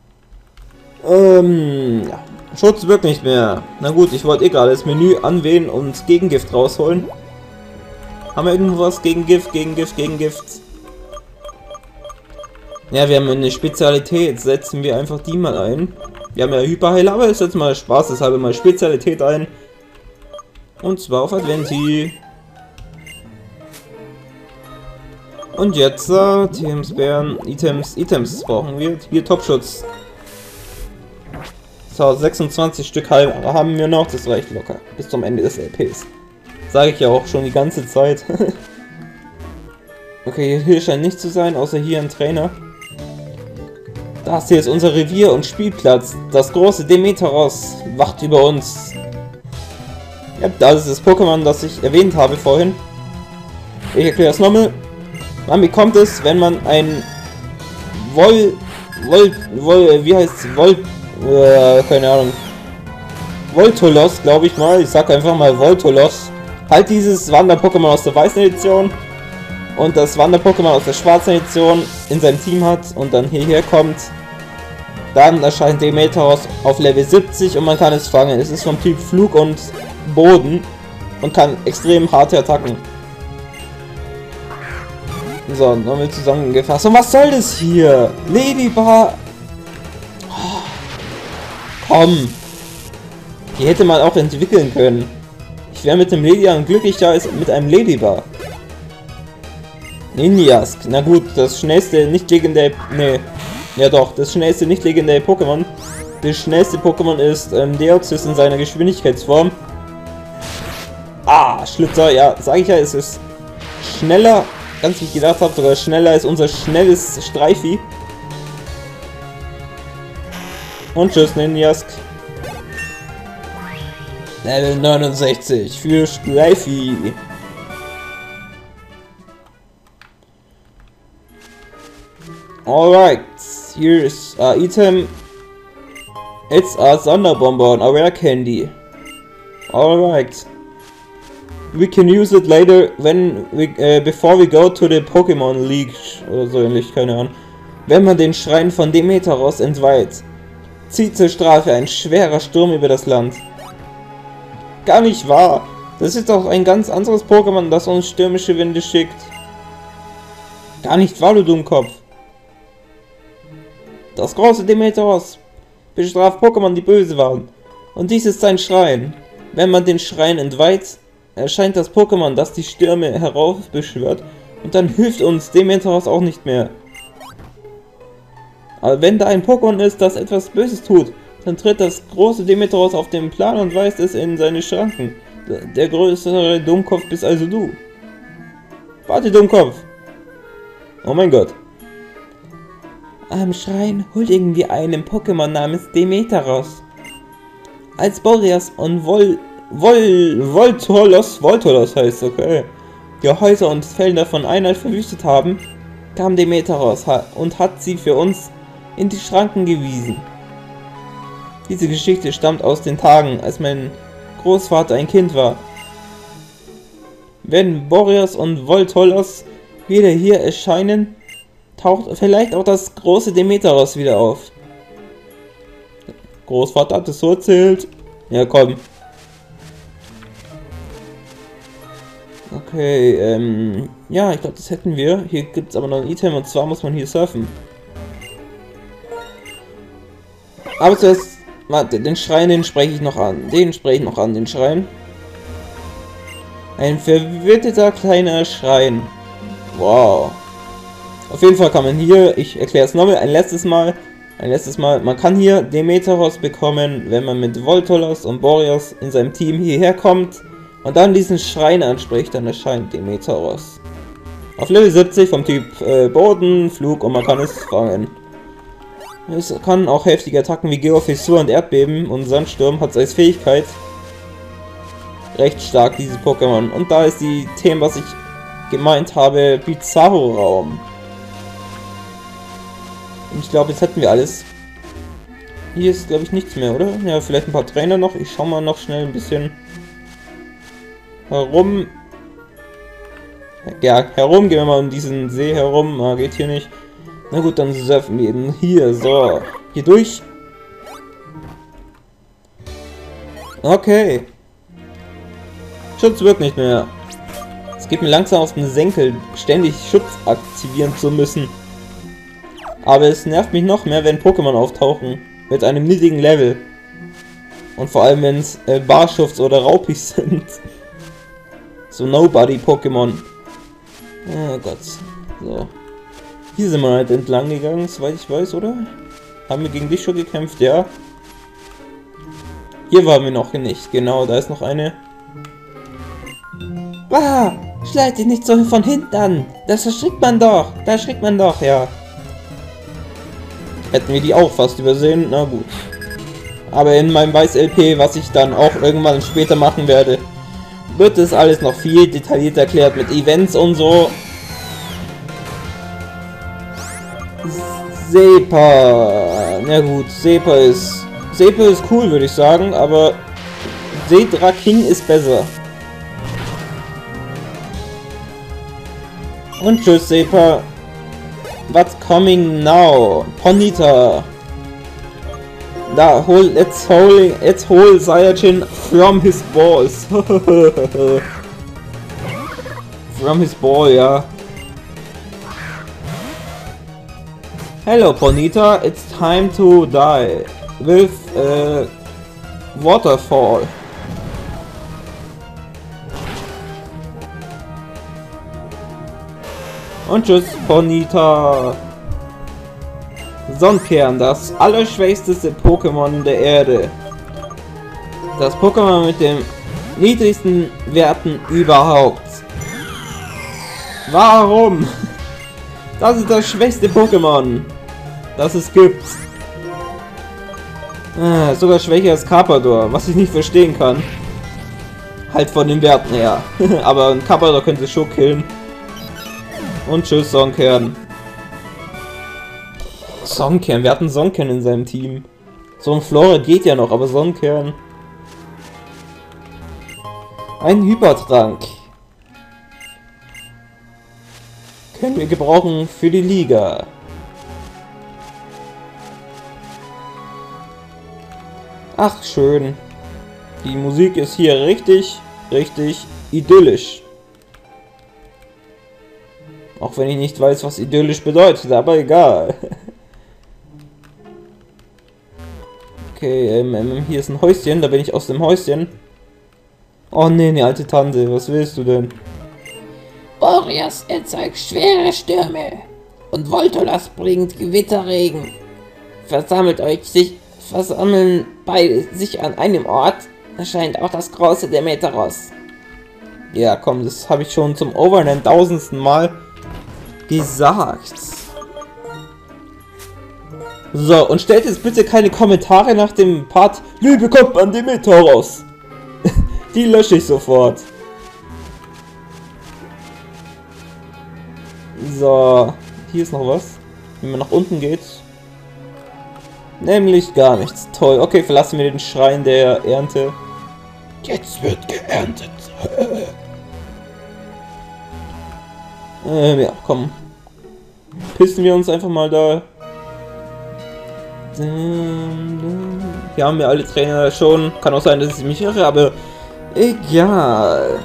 Ähm, ja. Schutz wirkt nicht mehr. Na gut, ich wollte eh gerade das Menü anwählen und Gegengift rausholen. Haben wir irgendwo was gegen Gift, gegen Gift, gegen Gift? Ja, wir haben eine Spezialität. Setzen wir einfach die mal ein. Wir haben ja Hyperheil, aber ich setze mal Spaß, deshalb mal Spezialität ein. Und zwar auf Adventi. Und jetzt, äh, Items, Bären, Items, Items brauchen wir. Hier Topschutz. So, sechsundzwanzig Stück Heil haben wir noch, das reicht locker. Bis zum Ende des L Ps. Sage ich ja auch schon die ganze Zeit. Okay, hier scheint nicht zu sein, außer hier ein Trainer. Das hier ist unser Revier und Spielplatz. Das große Demeteros wacht über uns. Ja, das ist das Pokémon, das ich erwähnt habe vorhin. Ich erkläre es nochmal. Man bekommt es, wenn man ein Vol... Vol... Vol... Wie heißt es? Vol... Äh, keine Ahnung. Voltolos, glaube ich mal. Ich sag einfach mal Voltolos. Halt dieses Wander-Pokémon aus der weißen Edition und das Wander-Pokémon aus der schwarzen Edition in seinem Team hat und dann hierher kommt. Dann erscheint Demeteros auf Level siebzig und man kann es fangen. Es ist vom Typ Flug und Boden und kann extrem harte Attacken. So, nochmal zusammengefasst. Und was soll das hier? Ladybar. Oh, komm. Die hätte man auch entwickeln können. Ich wäre mit dem Ledian glücklicher als mit einem Ladybar. Ninjask. Na gut, das schnellste nicht legendäre... Nee. Ja doch, das schnellste nicht legendäre Pokémon. Das schnellste Pokémon ist ähm, Deoxys in seiner Geschwindigkeitsform. Ah, Schlitzer. Ja, sage ich ja, es ist schneller, ganz wie ich gedacht habe, sogar schneller als unser schnelles Streifi. Und tschüss, Ninjask. Level neunundsechzig für Streifi. Alright, here's a item. It's a Sonderbonbon, a rare candy. Alright. We can use it later when we, uh, before we go to the Pokémon League oder so ähnlich, keine Ahnung. Wenn man den Schrein von Demeteros entweiht, zieht zur Strafe ein schwerer Sturm über das Land. Gar nicht wahr. Das ist doch ein ganz anderes Pokémon, das uns stürmische Winde schickt. Gar nicht wahr, du Dummkopf. Das große Demeteros bestraft Pokémon, die böse waren. Und dies ist sein Schrein. Wenn man den Schrein entweiht, erscheint das Pokémon, das die Stürme heraufbeschwört. Und dann hilft uns Demeteros auch nicht mehr. Aber wenn da ein Pokémon ist, das etwas Böses tut, dann tritt das große Demeteros auf den Plan und weist es in seine Schranken. Der größere Dummkopf bist also du. Warte, Dummkopf. Oh mein Gott. Am Schrein huldigen wir einem Pokémon namens Demeteros. Als Boreas und Vol... Vol... Voltolos... Voltolos heißt, okay. Die Häuser und Felder von Einheit verwüstet haben, kam Demeteros und hat sie für uns in die Schranken gewiesen. Diese Geschichte stammt aus den Tagen, als mein Großvater ein Kind war. Wenn Boreas und Voltolos wieder hier erscheinen, taucht vielleicht auch das große Demeteros wieder auf. Großvater hat es so erzählt. Ja, komm. Okay, ähm... ja, ich glaube, das hätten wir. Hier gibt es aber noch ein Item und zwar muss man hier surfen. Aber zuerst... Warte, den Schrein, den spreche ich noch an. Den spreche ich noch an, den Schrein. Ein verwitterter kleiner Schrein. Wow. Auf jeden Fall kann man hier, ich erkläre es nochmal, ein letztes Mal, ein letztes Mal, man kann hier Demeteros bekommen, wenn man mit Voltolos und Boreas in seinem Team hierher kommt und dann diesen Schrein anspricht, dann erscheint Demeteros. Auf Level siebzig vom Typ äh, Boden, Flug und man kann es fangen. Es kann auch heftige Attacken wie Geofissur und Erdbeben und Sandsturm hat es als Fähigkeit. recht stark, diese Pokémon. Und da ist die Thema, was ich gemeint habe, Bizarro-Raum. Und ich glaube, jetzt hätten wir alles. Hier ist, glaube ich, nichts mehr, oder? Ja, vielleicht ein paar Trainer noch. Ich schau mal noch schnell ein bisschen herum. Ja, herum. Gehen wir mal um diesen See herum. Ah, geht hier nicht. Na gut, dann surfen wir eben hier. So, hier durch. Okay. Schutz wird nicht mehr. Es geht mir langsam auf den Senkel, ständig Schutz aktivieren zu müssen. Aber es nervt mich noch mehr, wenn Pokémon auftauchen. Mit einem niedrigen Level. Und vor allem, wenn es äh, Barschufts oder Raupis sind. So Nobody-Pokémon. Oh Gott. So. Hier sind wir halt entlang gegangen, soweit ich weiß, oder? Haben wir gegen dich schon gekämpft? Ja. Hier waren wir noch nicht. Genau, da ist noch eine. Ah, schleicht dich nicht so von hinten an. Das erschrickt man doch. Da erschrickt man doch, ja. Hätten wir die auch fast übersehen. Na gut. Aber in meinem Weiß-L P, was ich dann auch irgendwann später machen werde, wird es alles noch viel detailliert erklärt mit Events und so. Sepa. Na gut, Sepa ist... Sepa ist cool, würde ich sagen, aber Sedra King ist besser. Und tschüss, Sepa. What's coming now? Ponyta. Da, hol, let's hol, let's hol Sayajin from his balls. From his ball, ja. Hello, Ponyta. It's time to die. With uh, waterfall. Und tschüss, Ponyta. Sonnenkern, das allerschwächste Pokémon der Erde. Das Pokémon mit den niedrigsten Werten überhaupt. Warum? Das ist das schwächste Pokémon, das es gibt. Ah, sogar schwächer als Carpador, was ich nicht verstehen kann. Halt von den Werten her. Aber ein Carpador könnte es schon killen. Und tschüss, Sonnenkern. Sonnenkern, wir hatten Sonnenkern in seinem Team. So ein Flora geht ja noch, aber Sonnenkern. Ein Hypertrank. Können wir gebrauchen für die Liga. Ach, schön. Die Musik ist hier richtig, richtig idyllisch. Auch wenn ich nicht weiß, was idyllisch bedeutet, aber egal. Okay, ähm, ähm, hier ist ein Häuschen, da bin ich aus dem Häuschen. Oh nee, eine alte Tante, was willst du denn? Boreas erzeugt schwere Stürme und Voltolas bringt Gewitterregen. Versammelt euch sich, versammeln bei sich an einem Ort, erscheint auch das große Demeteros. Ja, komm, das habe ich schon zum over tausendsten Mal gesagt. So, und stellt jetzt bitte keine Kommentare nach dem Part, wie bekommt man Demeteros? Die lösche ich sofort. So, hier ist noch was. Wenn man nach unten geht. Nämlich gar nichts. Toll. Okay, verlassen wir den Schrein der Ernte. Jetzt wird geerntet. ähm, ja, komm. Pissen wir uns einfach mal da. Hier haben wir alle Trainer schon. Kann auch sein, dass ich mich irre, aber egal.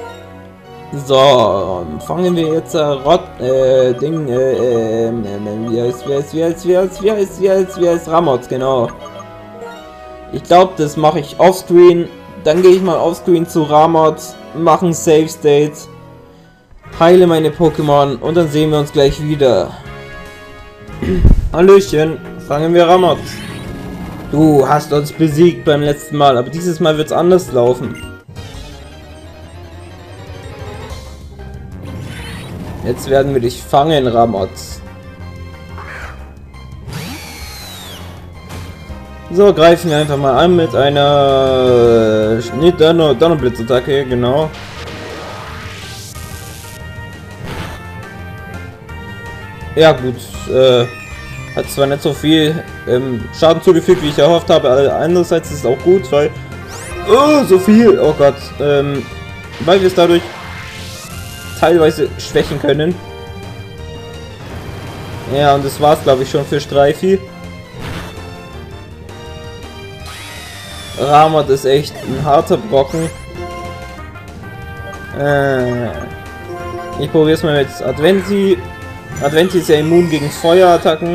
So, fangen wir jetzt äh, Rot, äh, Ding, äh, äh, wie heißt, wie heißt, wie heißt, wie heißt, wie heißt, wie heißt, wie heißt, Ramot, genau. Ich glaube, das mache ich offscreen. Dann gehe ich mal offscreen zu Ramot, mache ein Save State, heile meine Pokémon und dann sehen wir uns gleich wieder. Hallöchen, fangen wir Ramot. Du hast uns besiegt beim letzten Mal, aber dieses Mal wird es anders laufen. Jetzt werden wir dich fangen, Ramot. So, greifen wir einfach mal an mit einer äh, Donner Donnerblitzattacke, genau. Ja gut, äh, hat zwar nicht so viel ähm, Schaden zugefügt, wie ich erhofft habe, aber andererseits ist es auch gut, weil... Oh, so viel! Oh Gott, ähm, weil wir es dadurch teilweise schwächen können. Ja, und das war's, glaube ich, schon für Streifi. Ramot ist echt ein harter Brocken. Äh, ich probiere es mal mit Adventi. Adventi ist ja immun gegen Feuerattacken.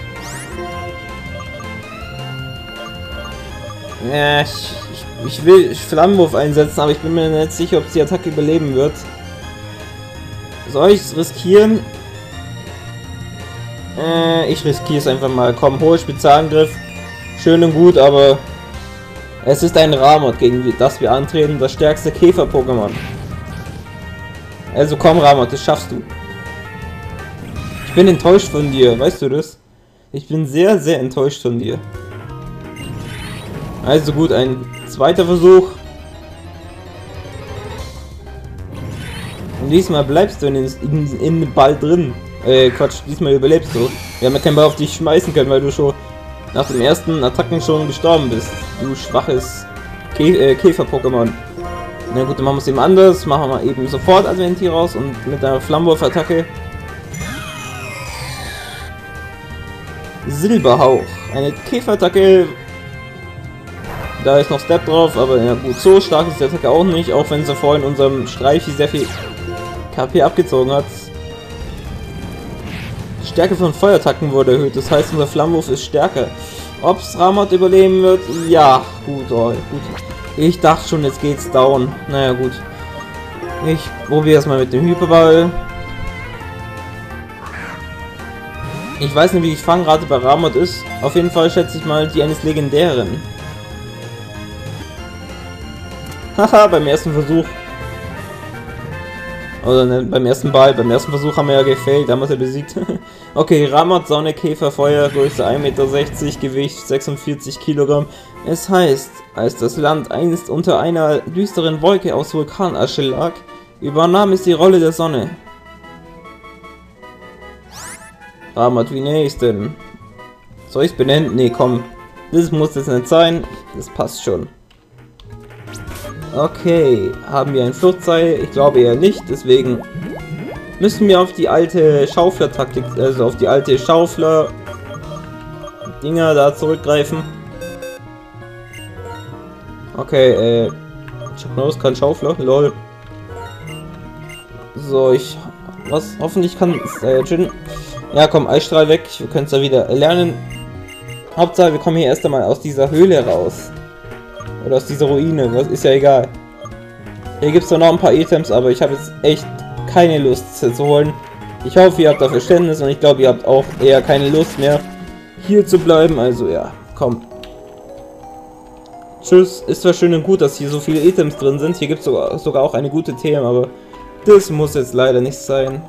Ja, ich, ich, ich will Flammenwurf einsetzen, aber ich bin mir nicht sicher, ob die Attacke überleben wird. Soll ich es riskieren? Äh, ich riskiere es einfach mal. Komm, hohe Spezialangriff. Schön und gut, aber es ist ein Ramot, gegen das wir antreten, das stärkste Käfer-Pokémon. Also komm Ramot, das schaffst du. Ich bin enttäuscht von dir, weißt du das? Ich bin sehr, sehr enttäuscht von dir. Also gut, ein zweiter Versuch. Und diesmal bleibst du in, in, in den Ball drin. Äh, Quatsch, diesmal überlebst du. Wir haben ja keinen Ball auf dich schmeißen können, weil du schon nach dem ersten Attacken schon gestorben bist. Du schwaches Kä äh, Käfer-Pokémon. Na gut, dann machen wir es eben anders. Machen wir mal eben sofort Adventi raus und mit einer Flammenwurf-Attacke. Silberhauch. Eine Käferattacke. Da ist noch Step drauf, aber ja gut, so stark ist die Attacke auch nicht, auch wenn sie vorhin unserem Streifi sehr viel K P abgezogen hat. Die Stärke von Feuerattacken wurde erhöht, das heißt unser Flammenwurf ist stärker. Ob's Ramot überleben wird? Ja, gut, oh, gut. Ich dachte schon, jetzt geht's down. Naja, gut. Ich probiere es mal mit dem Hyperball. Ich weiß nicht, wie die Fangrate bei Ramot ist. Auf jeden Fall schätze ich mal die eines Legendären. Haha, beim ersten Versuch. Oder ne, beim ersten Ball. Beim ersten Versuch haben wir ja gefailt, da haben wir ja besiegt. Okay, Ramot, Sonne, Käfer, Feuer, Größe ein Meter sechzig, Gewicht sechsundvierzig Kilogramm. Es heißt, als das Land einst unter einer düsteren Wolke aus Vulkanasche lag, übernahm es die Rolle der Sonne. Ramot, wie nähe ich denn? Soll ich es benennen? Nee, komm. Das muss jetzt nicht sein. Das passt schon. Okay, haben wir ein Fluchtseil? Ich glaube eher nicht, deswegen müssen wir auf die alte Schaufler-Taktik, also auf die alte Schaufler-Dinger da zurückgreifen. Okay, äh, Chuck Norris kann Schaufler, lol. So, ich, was, hoffentlich kann äh, Jin, ja komm, Eisstrahl weg, wir können es ja wieder lernen. Hauptsache, wir kommen hier erst einmal aus dieser Höhle raus. Oder aus dieser Ruine, was ist ja egal. Hier gibt es noch ein paar Items, aber ich habe jetzt echt keine Lust zu holen. Ich hoffe, ihr habt da Verständnis und ich glaube, ihr habt auch eher keine Lust mehr, hier zu bleiben. Also ja, komm. Tschüss, ist zwar schön und gut, dass hier so viele Items drin sind. Hier gibt es sogar, sogar auch eine gute Themen, aber das muss jetzt leider nicht sein.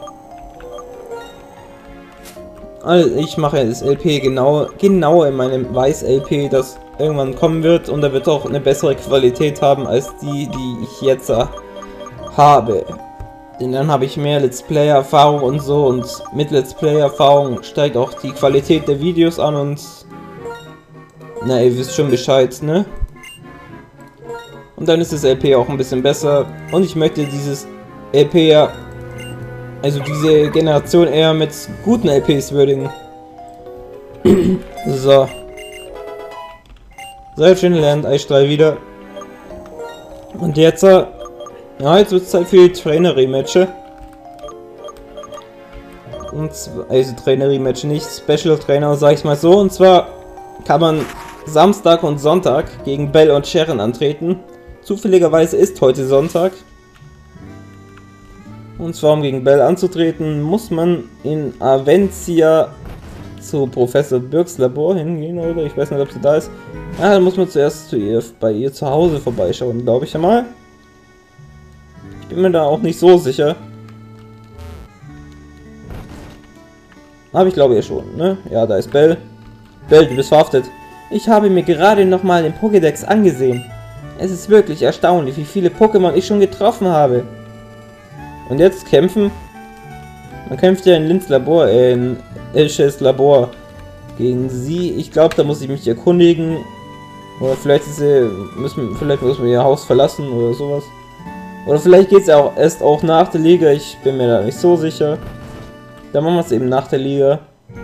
Also ich mache das L P genau, genau in meinem Weiß-L P, das irgendwann kommen wird, und er wird auch eine bessere Qualität haben als die, die ich jetzt habe. Denn dann habe ich mehr Let's Play-Erfahrung und so, und mit Let's Play-Erfahrung steigt auch die Qualität der Videos an und na, ihr wisst schon Bescheid, ne? Und dann ist das L P auch ein bisschen besser, und ich möchte dieses L P ja, also diese Generation eher mit guten L Ps würdigen. So. Sehr schön lernt Eisstrahl wieder. Und jetzt, ja, jetzt wird es Zeit für die Trainer-Rematche. Und zwar, also Trainer-Rematche, nicht Special Trainer, sag ich mal so. Und zwar kann man Samstag und Sonntag gegen Bell und Sharon antreten. Zufälligerweise ist heute Sonntag. Und zwar, um gegen Bell anzutreten, muss man in Avencia zu Professor Birks Labor hingehen, oder? Ich weiß nicht, ob sie da ist. Ah, dann muss man zuerst zu ihr, bei ihr zu Hause vorbeischauen, glaube ich einmal. Ich bin mir da auch nicht so sicher. Aber ich glaube ihr schon, ne? Ja, da ist Bell. Bell, du bist verhaftet. Ich habe mir gerade nochmal den Pokédex angesehen. Es ist wirklich erstaunlich, wie viele Pokémon ich schon getroffen habe. Und jetzt kämpfen? Man kämpft ja in Lins Labor, äh, in Elsches Labor gegen sie. Ich glaube, da muss ich mich erkundigen. Oder vielleicht ist sie, müssen, vielleicht müssen wir ihr Haus verlassen oder sowas. Oder vielleicht geht es ja auch erst auch nach der Liga. Ich bin mir da nicht so sicher. Dann machen wir es eben nach der Liga.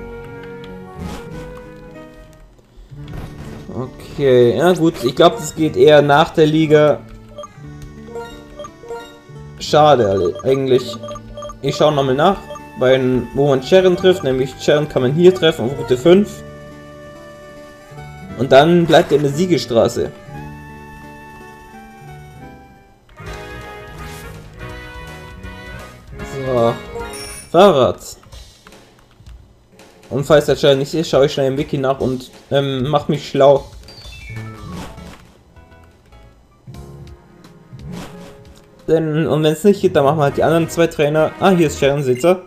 Okay, ja gut, ich glaube, das geht eher nach der Liga. Schade eigentlich. Ich schaue nochmal nach, bei, wo man Cheren trifft, nämlich Cheren kann man hier treffen auf Route fünf. Und dann bleibt er in der Siegestraße. So, Fahrrad. Und falls der Cheren nicht ist, schaue ich schnell im Wiki nach und ähm, mach mich schlau. Denn, und wenn es nicht geht, dann machen wir halt die anderen zwei Trainer. Ah, hier ist Cheren Sitzer.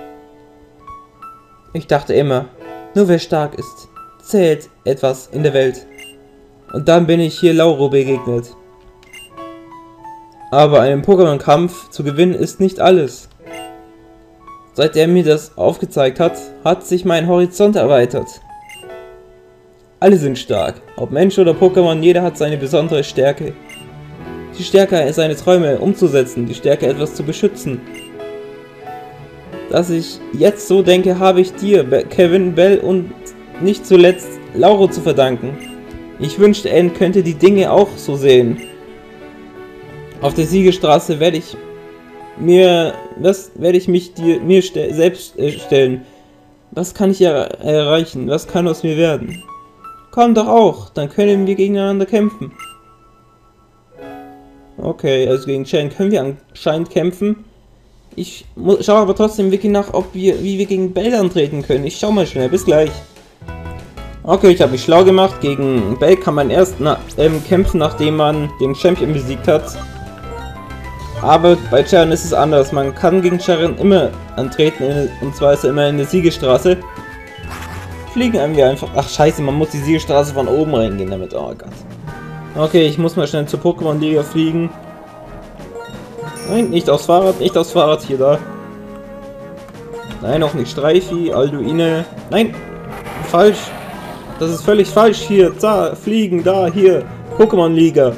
Ich dachte immer, nur wer stark ist, zählt etwas in der Welt. Und dann bin ich hier Lauro begegnet. Aber einen Pokémon-Kampf zu gewinnen ist nicht alles. Seit er mir das aufgezeigt hat, hat sich mein Horizont erweitert. Alle sind stark, ob Mensch oder Pokémon, jeder hat seine besondere Stärke. Die Stärke, seine Träume umzusetzen, die Stärke, etwas zu beschützen. Dass ich jetzt so denke, habe ich dir, Kevin, Bell und nicht zuletzt Lauro zu verdanken. Ich wünschte, Anne könnte die Dinge auch so sehen. Auf der Siegestraße werde ich mir, was werde ich mich dir, mir ste selbst äh, stellen. Was kann ich er erreichen? Was kann aus mir werden? Komm doch auch, dann können wir gegeneinander kämpfen. Okay, also gegen Cheren können wir anscheinend kämpfen. Ich schaue aber trotzdem wirklich nach, ob wir, wie wir gegen Bell antreten können. Ich schau mal schnell, bis gleich. Okay, ich habe mich schlau gemacht. Gegen Bell kann man erst na, ähm, kämpfen, nachdem man den Champion besiegt hat. Aber bei Cheren ist es anders. Man kann gegen Cheren immer antreten, in, und zwar ist er immer in der Siegestraße. Fliegen wir einfach. Ach scheiße, man muss die Siegestraße von oben reingehen damit. Oh Gott. Okay, ich muss mal schnell zur Pokémon-Liga fliegen. Nein, nicht aufs Fahrrad, nicht aufs Fahrrad, hier, da. Nein, auch nicht Streifi, Alduine. Nein, falsch. Das ist völlig falsch hier. Da, fliegen, da, hier. Pokémon-Liga.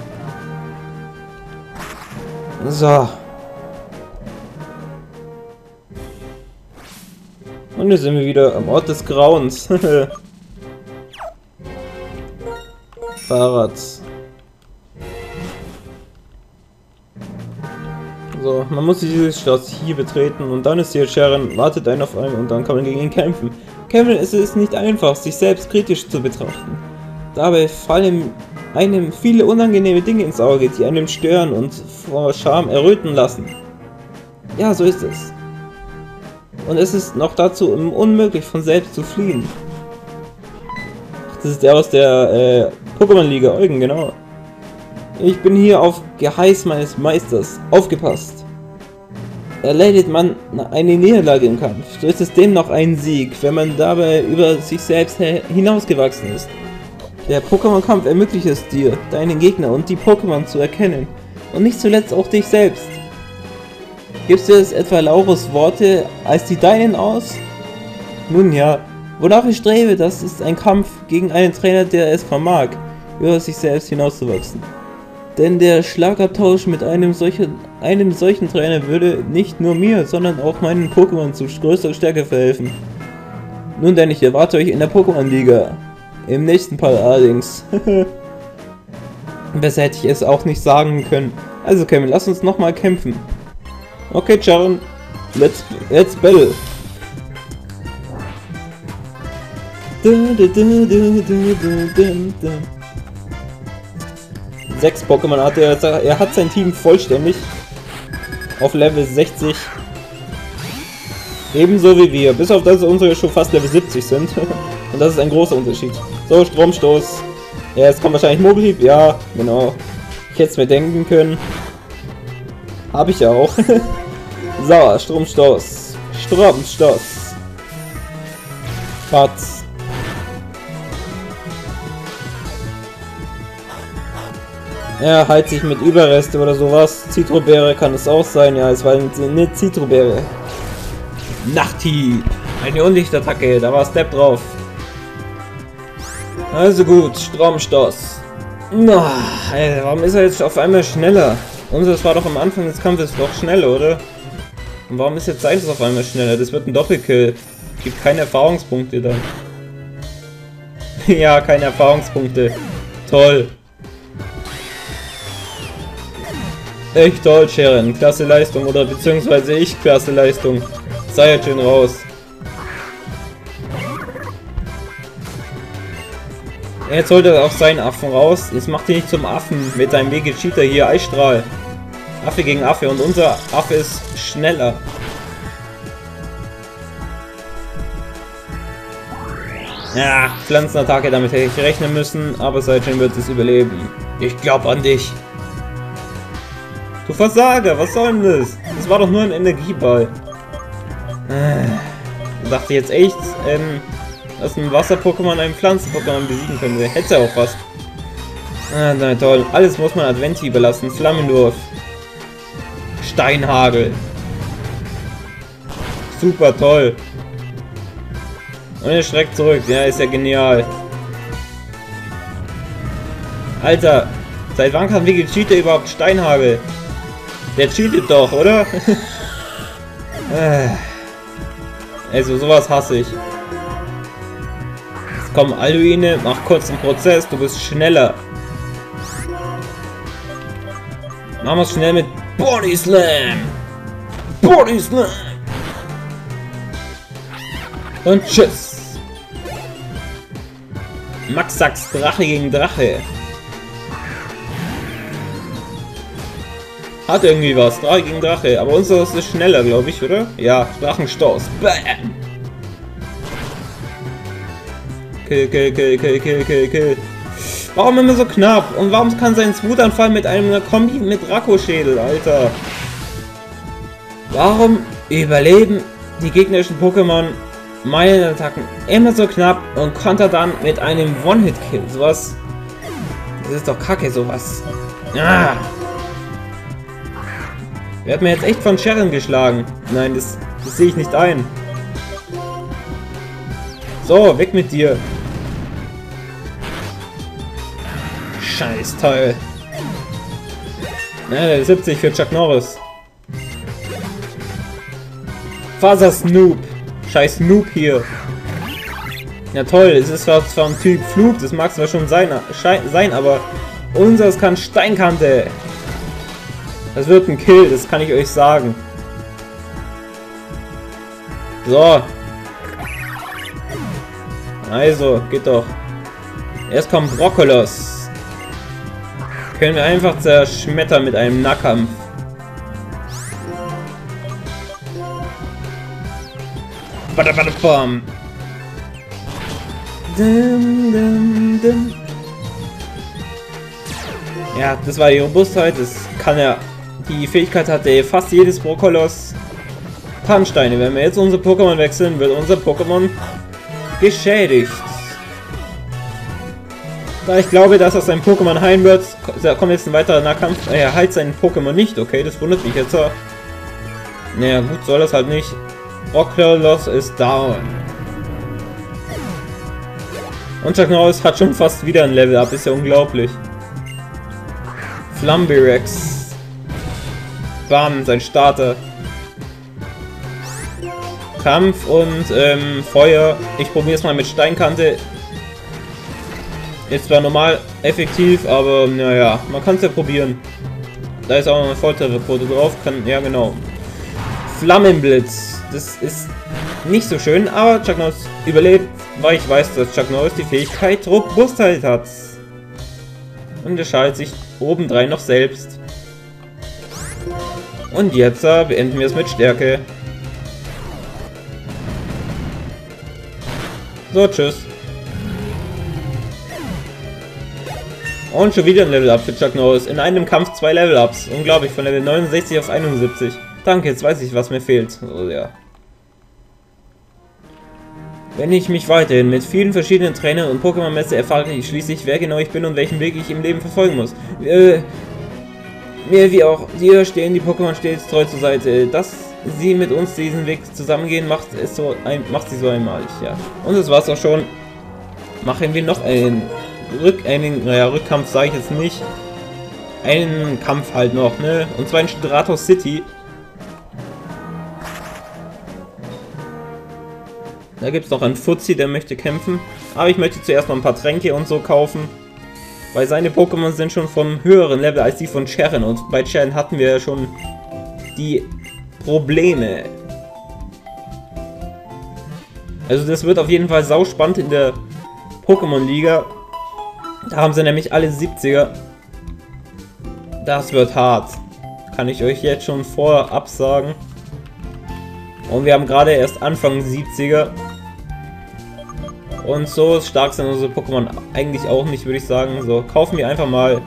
So. Und hier sind wir wieder am Ort des Grauens. Fahrrad. So, man muss diese Stadt hier betreten und dann ist hier Cheren, wartet einen auf einen und dann kann man gegen ihn kämpfen. Kevin, es ist nicht einfach, sich selbst kritisch zu betrachten. Dabei fallen einem viele unangenehme Dinge ins Auge, die einem stören und vor Scham erröten lassen. Ja, so ist es. Und es ist noch dazu unmöglich, von selbst zu fliehen. Ach, das ist der aus der äh, Pokémon-Liga, Eugen, genau. Ich bin hier auf Geheiß meines Meisters. Aufgepasst! Erleidet man eine Niederlage im Kampf, so ist es dennoch ein Sieg, wenn man dabei über sich selbst hinausgewachsen ist. Der Pokémon-Kampf ermöglicht es dir, deinen Gegner und die Pokémon zu erkennen. Und nicht zuletzt auch dich selbst. Gibst du es etwa Lauros Worte als die deinen aus? Nun ja, wonach ich strebe, das ist ein Kampf gegen einen Trainer, der es vermag, über sich selbst hinauszuwachsen. Denn der Schlagabtausch mit einem solchen, einem solchen Trainer würde nicht nur mir, sondern auch meinen Pokémon zu größerer Stärke verhelfen. Nun denn, ich erwarte euch in der Pokémon-Liga. Im nächsten Part allerdings. Besser hätte ich es auch nicht sagen können. Also Kevin, lass uns nochmal kämpfen. Okay, Cheren, let's, let's battle. Sechs Pokémon hat er, er hat sein Team vollständig auf Level sechzig. Ebenso wie wir, bis auf das unsere schon fast Level siebzig sind. Und das ist ein großer Unterschied. So, Stromstoß. Ja, jetzt kommt wahrscheinlich Mogelhieb. Ja, genau. Ich hätte es mir denken können. Habe ich ja auch. So, Stromstoß. Stromstoß. Patz. Er heilt sich mit Überreste oder sowas. Zitrobeere kann es auch sein. Ja, es war eine Zitrobeere. Nachthieb. Eine Unlichtattacke. Da war Step drauf. Also gut. Stromstoß. Na, ey, warum ist er jetzt auf einmal schneller? Unseres war doch am Anfang des Kampfes doch schneller, oder? Und warum ist jetzt seins auf einmal schneller? Das wird ein Doppelkill. Gibt keine Erfahrungspunkte dann. Ja, keine Erfahrungspunkte. Toll. Echt toll, Sharon. Klasse Leistung. Oder beziehungsweise ich klasse Leistung. Sei jetzt schön raus. Jetzt holt er auch seinen Affen raus. Jetzt macht ihn nicht zum Affen mit deinem Vegeta hier. Eisstrahl. Affe gegen Affe. Und unser Affe ist schneller. Ja, Pflanzenattacke. Damit hätte ich rechnen müssen. Aber Saiyajin wird es überleben. Ich glaube an dich. Du Versager. Was soll denn das? Das war doch nur ein Energieball. Ich dachte jetzt echt, ähm... dass ein Wasser-Pokémon einen Pflanzen-Pokémon besiegen könnte. Hätte er auch fast. Ah, na toll. Alles muss man Adventi überlassen. Flammenwurf. Steinhagel. Super toll. Und er schreckt zurück. Ja, ist ja genial. Alter. Seit wann kann Vegeta überhaupt Steinhagel? Der cheatet doch, oder? Also sowas hasse ich. Komm, Alduine, mach kurz einen Prozess, du bist schneller. Machen wir es schnell mit Body Slam. Body Slam. Und tschüss. Maxax Drache gegen Drache. Hat irgendwie was, Drache gegen Drache. Aber unseres ist schneller, glaube ich, oder? Ja, Drachenstoß. Bam. Kill, kill, kill, kill, kill, kill, kill. Warum immer so knapp? Und warum kann sein Wutanfall mit einem Kombi mit Rako-Schädel, Alter? Warum überleben die gegnerischen Pokémon meine Attacken immer so knapp und kontern dann mit einem One-Hit-Kill? Sowas. Das ist doch kacke, sowas. Ah. Wer hat mir jetzt echt von Sharon geschlagen? Nein, das, das sehe ich nicht ein. So, weg mit dir. Scheiß Teil. Ne, siebzig für Chuck Norris. Faser Snoop. Scheiß Snoop hier. Ja toll, es ist zwar vom Typ Flug, das mag zwar schon sein, sein, aber unseres kann Steinkante. Das wird ein Kill, das kann ich euch sagen. So. Also, geht doch. Erst kommt Brokkolos. Können wir einfach zerschmettern mit einem Nahkampf. Badabadabam. Dum, dum, dum. Ja, das war die Robustheit. Das kann ja. Die Fähigkeit hatte fast jedes Brokkolos. Tarnsteine. Wenn wir jetzt unser Pokémon wechseln, wird unser Pokémon geschädigt. Da ich glaube, dass er sein Pokémon heilen wird, kommt jetzt ein weiterer Nahkampf. Er heilt seinen Pokémon nicht, okay, das wundert mich jetzt. Naja, gut, soll das halt nicht. Brokkolos ist down. Und Chuck Norris hat schon fast wieder ein Level up, ist ja unglaublich. Flambirex. Bam, sein Starter. Kampf und ähm, Feuer. Ich probiere es mal mit Steinkante. Ist zwar normal effektiv, aber naja, man kann es ja probieren. Da ist auch eine Volltrefferquote drauf. Kann, ja genau. Flammenblitz. Das ist nicht so schön, aber Chuck Norris überlebt, weil ich weiß, dass Chuck Norris die Fähigkeit Robustheit hat. Und er schaltet sich obendrein noch selbst. Und jetzt äh, beenden wir es mit Stärke. So, tschüss. Und schon wieder ein Level Up für Chuck Norris. In einem Kampf zwei Level Ups. Unglaublich, von Level neunundsechzig auf einundsiebzig. Danke, jetzt weiß ich, was mir fehlt. Oh ja. Wenn ich mich weiterhin mit vielen verschiedenen Trainern und Pokémon messe, erfahre ich schließlich, wer genau ich bin und welchen Weg ich im Leben verfolgen muss. Äh, mir wie auch dir stehen die Pokémon stets treu zur Seite. Dass sie mit uns diesen Weg zusammengehen, macht es so ein, macht sie so einmalig, ja. Und das war's auch schon. Machen wir noch einen Rück, einen, naja, Rückkampf sage ich jetzt nicht. Einen Kampf halt noch, ne? Und zwar in Stratos City. Da gibt es noch einen Fuzzi, der möchte kämpfen. Aber ich möchte zuerst noch ein paar Tränke und so kaufen. Weil seine Pokémon sind schon vom höheren Level als die von Cheren. Und bei Cheren hatten wir ja schon die Probleme. Also das wird auf jeden Fall sauspannend in der Pokémon-Liga. Da haben sie nämlich alle siebziger. Das wird hart. Kann ich euch jetzt schon vorab sagen. Und wir haben gerade erst Anfang siebziger. Und so stark sind unsere Pokémon eigentlich auch nicht, würde ich sagen. So, kaufen wir einfach mal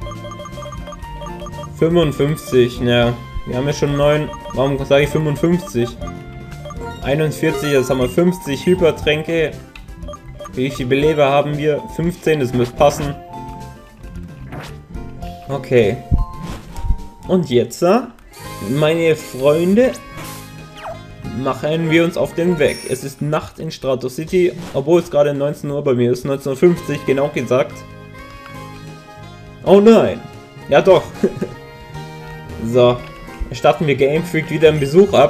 fünfundfünfzig. Naja, wir haben ja schon neun. Warum sage ich fünfundfünfzig? einundvierzig, jetzt haben wir fünfzig Hypertränke. Wie viele Beleber haben wir? fünfzehn, das müsste passen. Okay. Und jetzt, meine Freunde, machen wir uns auf den Weg. Es ist Nacht in Stratos City, obwohl es gerade neunzehn Uhr bei mir ist, neunzehn Uhr fünfzig genau gesagt. Oh nein. Ja doch. So. Starten wir Game Freak wieder einen Besuch ab.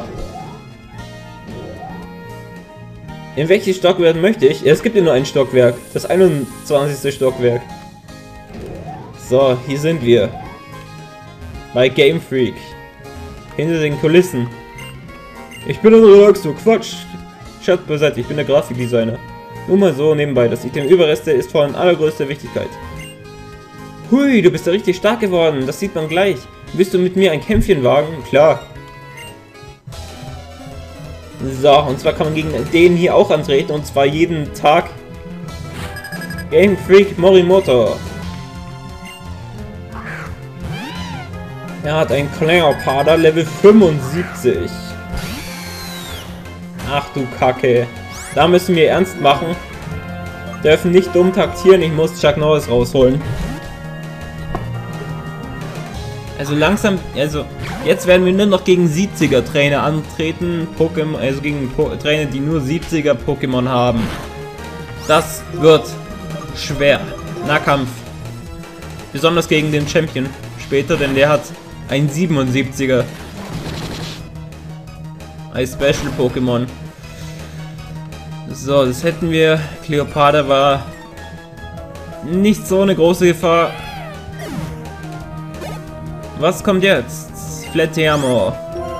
In welches Stockwerk möchte ich? Ja, es gibt ja nur ein Stockwerk. Das einundzwanzigste Stockwerk. So, hier sind wir. Bei Game Freak. Hinter den Kulissen. Ich bin ein Relaxo, Quatsch. Scherz beiseite, ich bin der Grafikdesigner. Nur mal so nebenbei, das Item Überreste ist von allergrößter Wichtigkeit. Hui, du bist ja richtig stark geworden, das sieht man gleich. Willst du mit mir ein Kämpfchen wagen? Klar. So, und zwar kann man gegen den hier auch antreten, und zwar jeden Tag. Game Freak Morimoto. Er hat ein Cleopatra Level fünfundsiebzig. Ach du Kacke. Da müssen wir ernst machen. Dürfen nicht dumm taktieren, ich muss Chuck Norris rausholen. Also langsam, also jetzt werden wir nur noch gegen siebziger Trainer antreten. Pokémon, also gegen po Trainer, die nur siebziger Pokémon haben. Das wird schwer. Nahkampf. Besonders gegen den Champion später, denn der hat ein siebenundsiebziger. Ein Special Pokémon. So, das hätten wir. Cleopatra war nicht so eine große Gefahr. Was kommt jetzt? Flateamo.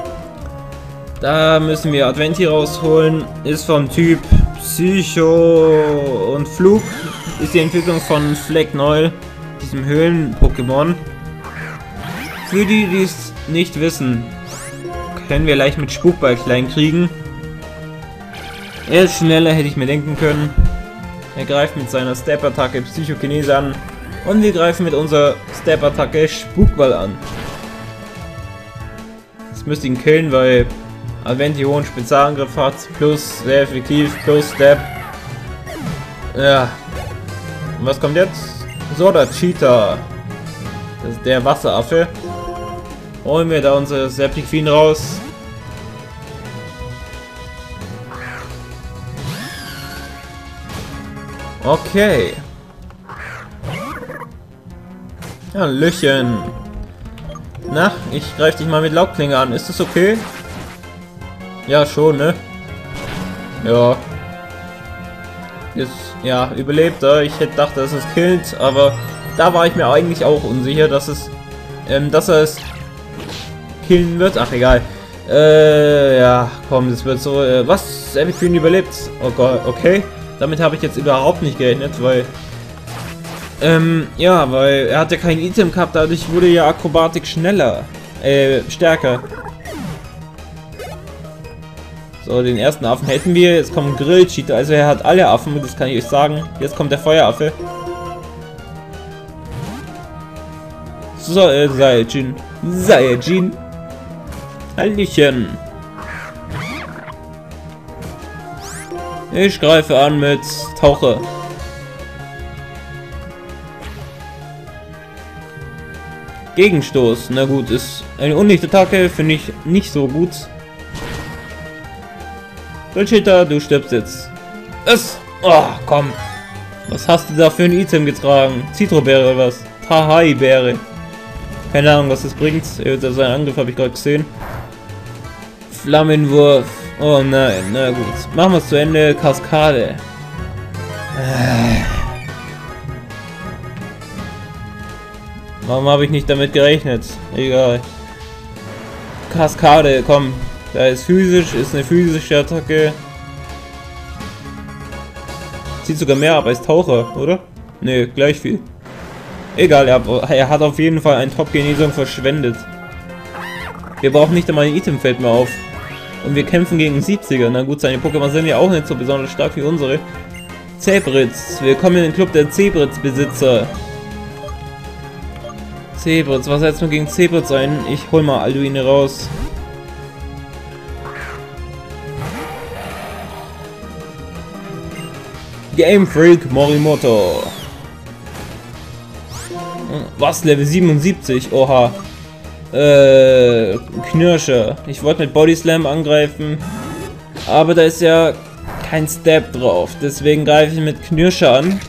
Da müssen wir Adventi rausholen. Ist vom Typ Psycho und Flug. Ist die Entwicklung von Flecknoll, diesem Höhlen-Pokémon. Für die, die es nicht wissen, können wir leicht mit Spukball klein kriegen. Er ist schneller, hätte ich mir denken können. Er greift mit seiner Step-Attacke Psychokinese an. Und wir greifen mit unserer Step-Attacke Spukball an. Das müsste ihn killen, weil Adventi hohen Spezialangriff hat. Plus sehr effektiv, plus Step. Ja. Und was kommt jetzt? Soda Cheetah. Das ist der Wasseraffe. Holen wir da unser Serpentine raus. Okay. Ja, Löchen. Na, ich greife dich mal mit Laubklinge an. Ist das okay? Ja, schon, ne? Ja. Jetzt, ja, überlebt er. Ich hätte gedacht, dass es killt, aber da war ich mir eigentlich auch unsicher, dass es, ähm, dass er es killen wird. Ach, egal. Äh, ja, komm, das wird so, äh, was? Serpentine überlebt. Oh Gott, okay. Damit habe ich jetzt überhaupt nicht gerechnet, weil, ähm, ja, weil er hat ja kein Item gehabt, dadurch wurde ja Akrobatik schneller, äh, stärker. So, den ersten Affen hätten wir, jetzt kommt Grill-Cheater, also er hat alle Affen, das kann ich euch sagen. Jetzt kommt der Feueraffe. So, äh, Saiyajin. Saiyajin. Hallöchen. Ich greife an mit Taucher. Gegenstoß. Na gut, ist eine Unlichtattacke, finde ich nicht so gut. Vegeta, du stirbst jetzt. Es. Oh, komm. Was hast du da für ein Item getragen? Zitrobeere oder was? Tahai-Beere. Keine Ahnung, was das bringt. Seinen Angriff habe ich gerade gesehen. Flammenwurf. Oh nein, na gut. Machen wir es zu Ende. Kaskade. Warum habe ich nicht damit gerechnet? Egal. Kaskade, komm. Da ist physisch, ist eine physische Attacke. Zieht sogar mehr ab als Taucher, oder? Ne, gleich viel. Egal, er, er hat auf jeden Fall eine Top-Genesung verschwendet. Wir brauchen nicht einmal ein Item, fällt mir auf. Und wir kämpfen gegen siebziger. Na gut, seine Pokémon sind ja auch nicht so besonders stark wie unsere. Zebritz. Willkommen in den Club der Zebritz-Besitzer. Zebritz, was setzt man gegen Zebritz ein? Ich hol mal Alduine raus. Game Freak Morimoto. Was? Level siebenundsiebzig? Oha. Äh, Knirscher. Ich wollte mit Body Slam angreifen. Aber da ist ja kein Step drauf. Deswegen greife ich mit Knirscher an.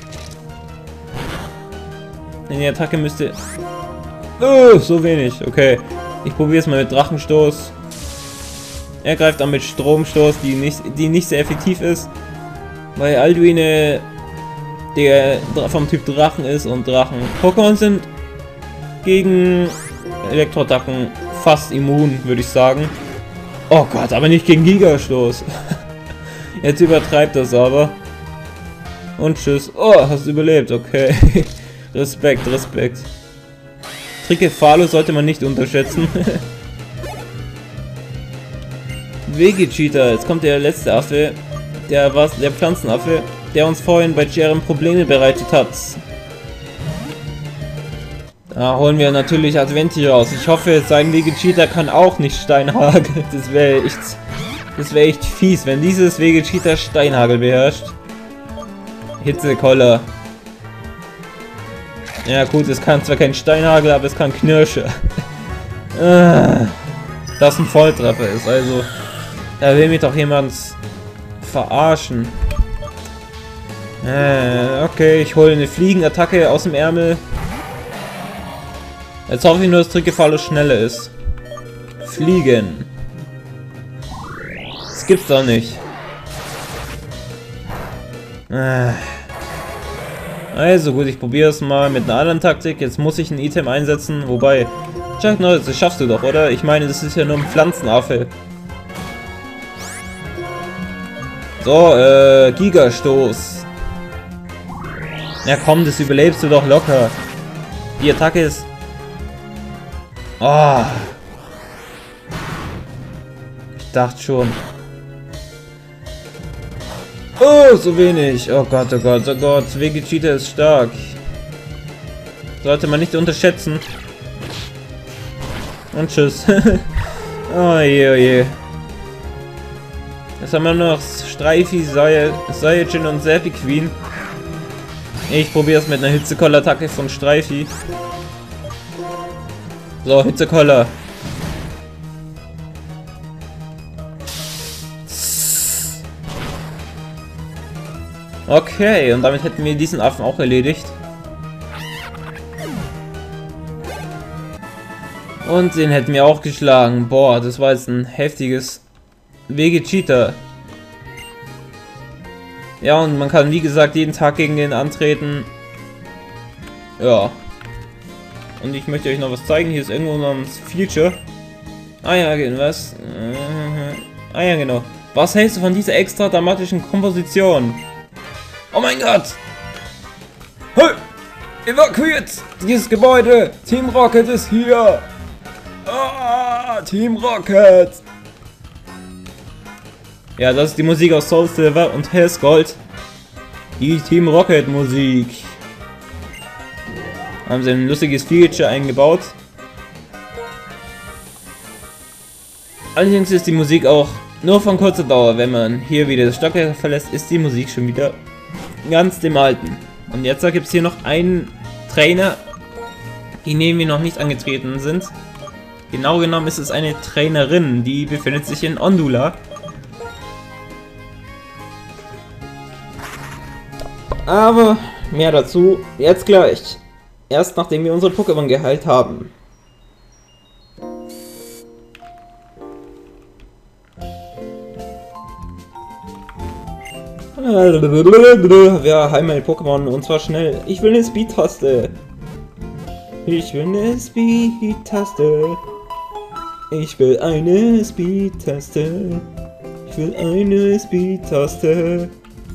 Denn die Attacke müsste... Oh, so wenig. Okay. Ich probiere es mal mit Drachenstoß. Er greift an mit Stromstoß, die nicht, die nicht sehr effektiv ist. Weil Alduine der vom Typ Drachen ist und Drachen Pokémon sind gegen Elektroattacken fast immun, würde ich sagen. Oh Gott, aber nicht gegen Gigastoß. Jetzt übertreibt das aber. Und tschüss. Oh, hast du überlebt, okay. Respekt, Respekt. Tricephalo sollte man nicht unterschätzen. Vegeta, jetzt kommt der letzte Affe. Der was, der Pflanzenaffe, der uns vorhin bei Jerem Probleme bereitet hat. Da holen wir natürlich Adventi raus. Ich hoffe, sein Vegeta kann auch nicht Steinhagel. Das wäre echt, das wäre echt fies, wenn dieses Vegeta Steinhagel beherrscht. Hitzekoller. Ja gut, es kann zwar kein Steinhagel, aber es kann Knirsche. Das ein Volltreffer ist, also da will mich doch jemand verarschen. Äh, okay, ich hole eine Fliegenattacke aus dem Ärmel. Jetzt hoffe ich nur, dass Tricephalo schneller ist. Fliegen. Das gibt's doch nicht. Äh. Also gut, ich probiere es mal mit einer anderen Taktik. Jetzt muss ich ein Item einsetzen, wobei... Chuck Norris, das schaffst du doch, oder? Ich meine, das ist ja nur ein Pflanzenaffe. So, äh, Gigastoß. Ja komm, das überlebst du doch locker. Die Attacke ist... Oh. Ich dachte schon. Oh, so wenig. Oh Gott, oh Gott, oh Gott. Vegeta ist stark. Sollte man nicht unterschätzen. Und tschüss. Oh je, oh je. Jetzt haben wir noch Streifi, Saiyajin und Serpi Queen. Ich probiere es mit einer Hitzekoller-Attacke von Streifi. So, Hitzekoller. Okay, und damit hätten wir diesen Affen auch erledigt. Und den hätten wir auch geschlagen. Boah, das war jetzt ein heftiges Vegeta. Ja, und man kann wie gesagt jeden Tag gegen den antreten. Ja. Und ich möchte euch noch was zeigen. Hier ist irgendwo noch ein Feature. Ah ja, was? Ah ja, genau. Was hältst du von dieser extra dramatischen Komposition? Oh mein Gott! Hey! Evakuiert dieses Gebäude! Team Rocket ist hier! Ah, Team Rocket! Ja, das ist die Musik aus Soul Silver und Hell's Gold. Die Team Rocket Musik. Haben sie ein lustiges Feature eingebaut. Allerdings ist die Musik auch nur von kurzer Dauer. Wenn man hier wieder das Stockwerk verlässt, ist die Musik schon wieder ganz dem Alten. Und jetzt gibt es hier noch einen Trainer, in dem wir noch nicht angetreten sind. Genau genommen ist es eine Trainerin, die befindet sich in Ondula. Aber mehr dazu jetzt gleich. Erst nachdem wir unsere Pokémon geheilt haben. Wir heilen meine Pokémon und zwar schnell. Ich will eine Speed-Taste. Ich will eine Speed-Taste. Ich will eine Speed-Taste. Ich will eine Speed-Taste.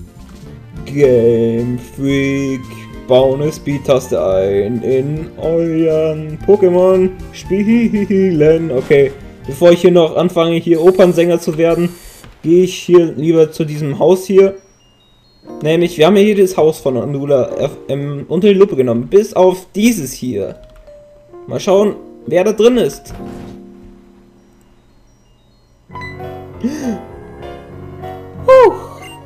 Game Freak, bau eine Speed-Taste ein in euren Pokémon spielen. Okay, bevor ich hier noch anfange, hier Opernsänger zu werden, gehe ich hier lieber zu diesem Haus hier. Nämlich, wir haben ja jedes Haus von Ondula ähm, unter die Lupe genommen, bis auf dieses hier. Mal schauen, wer da drin ist. Huh.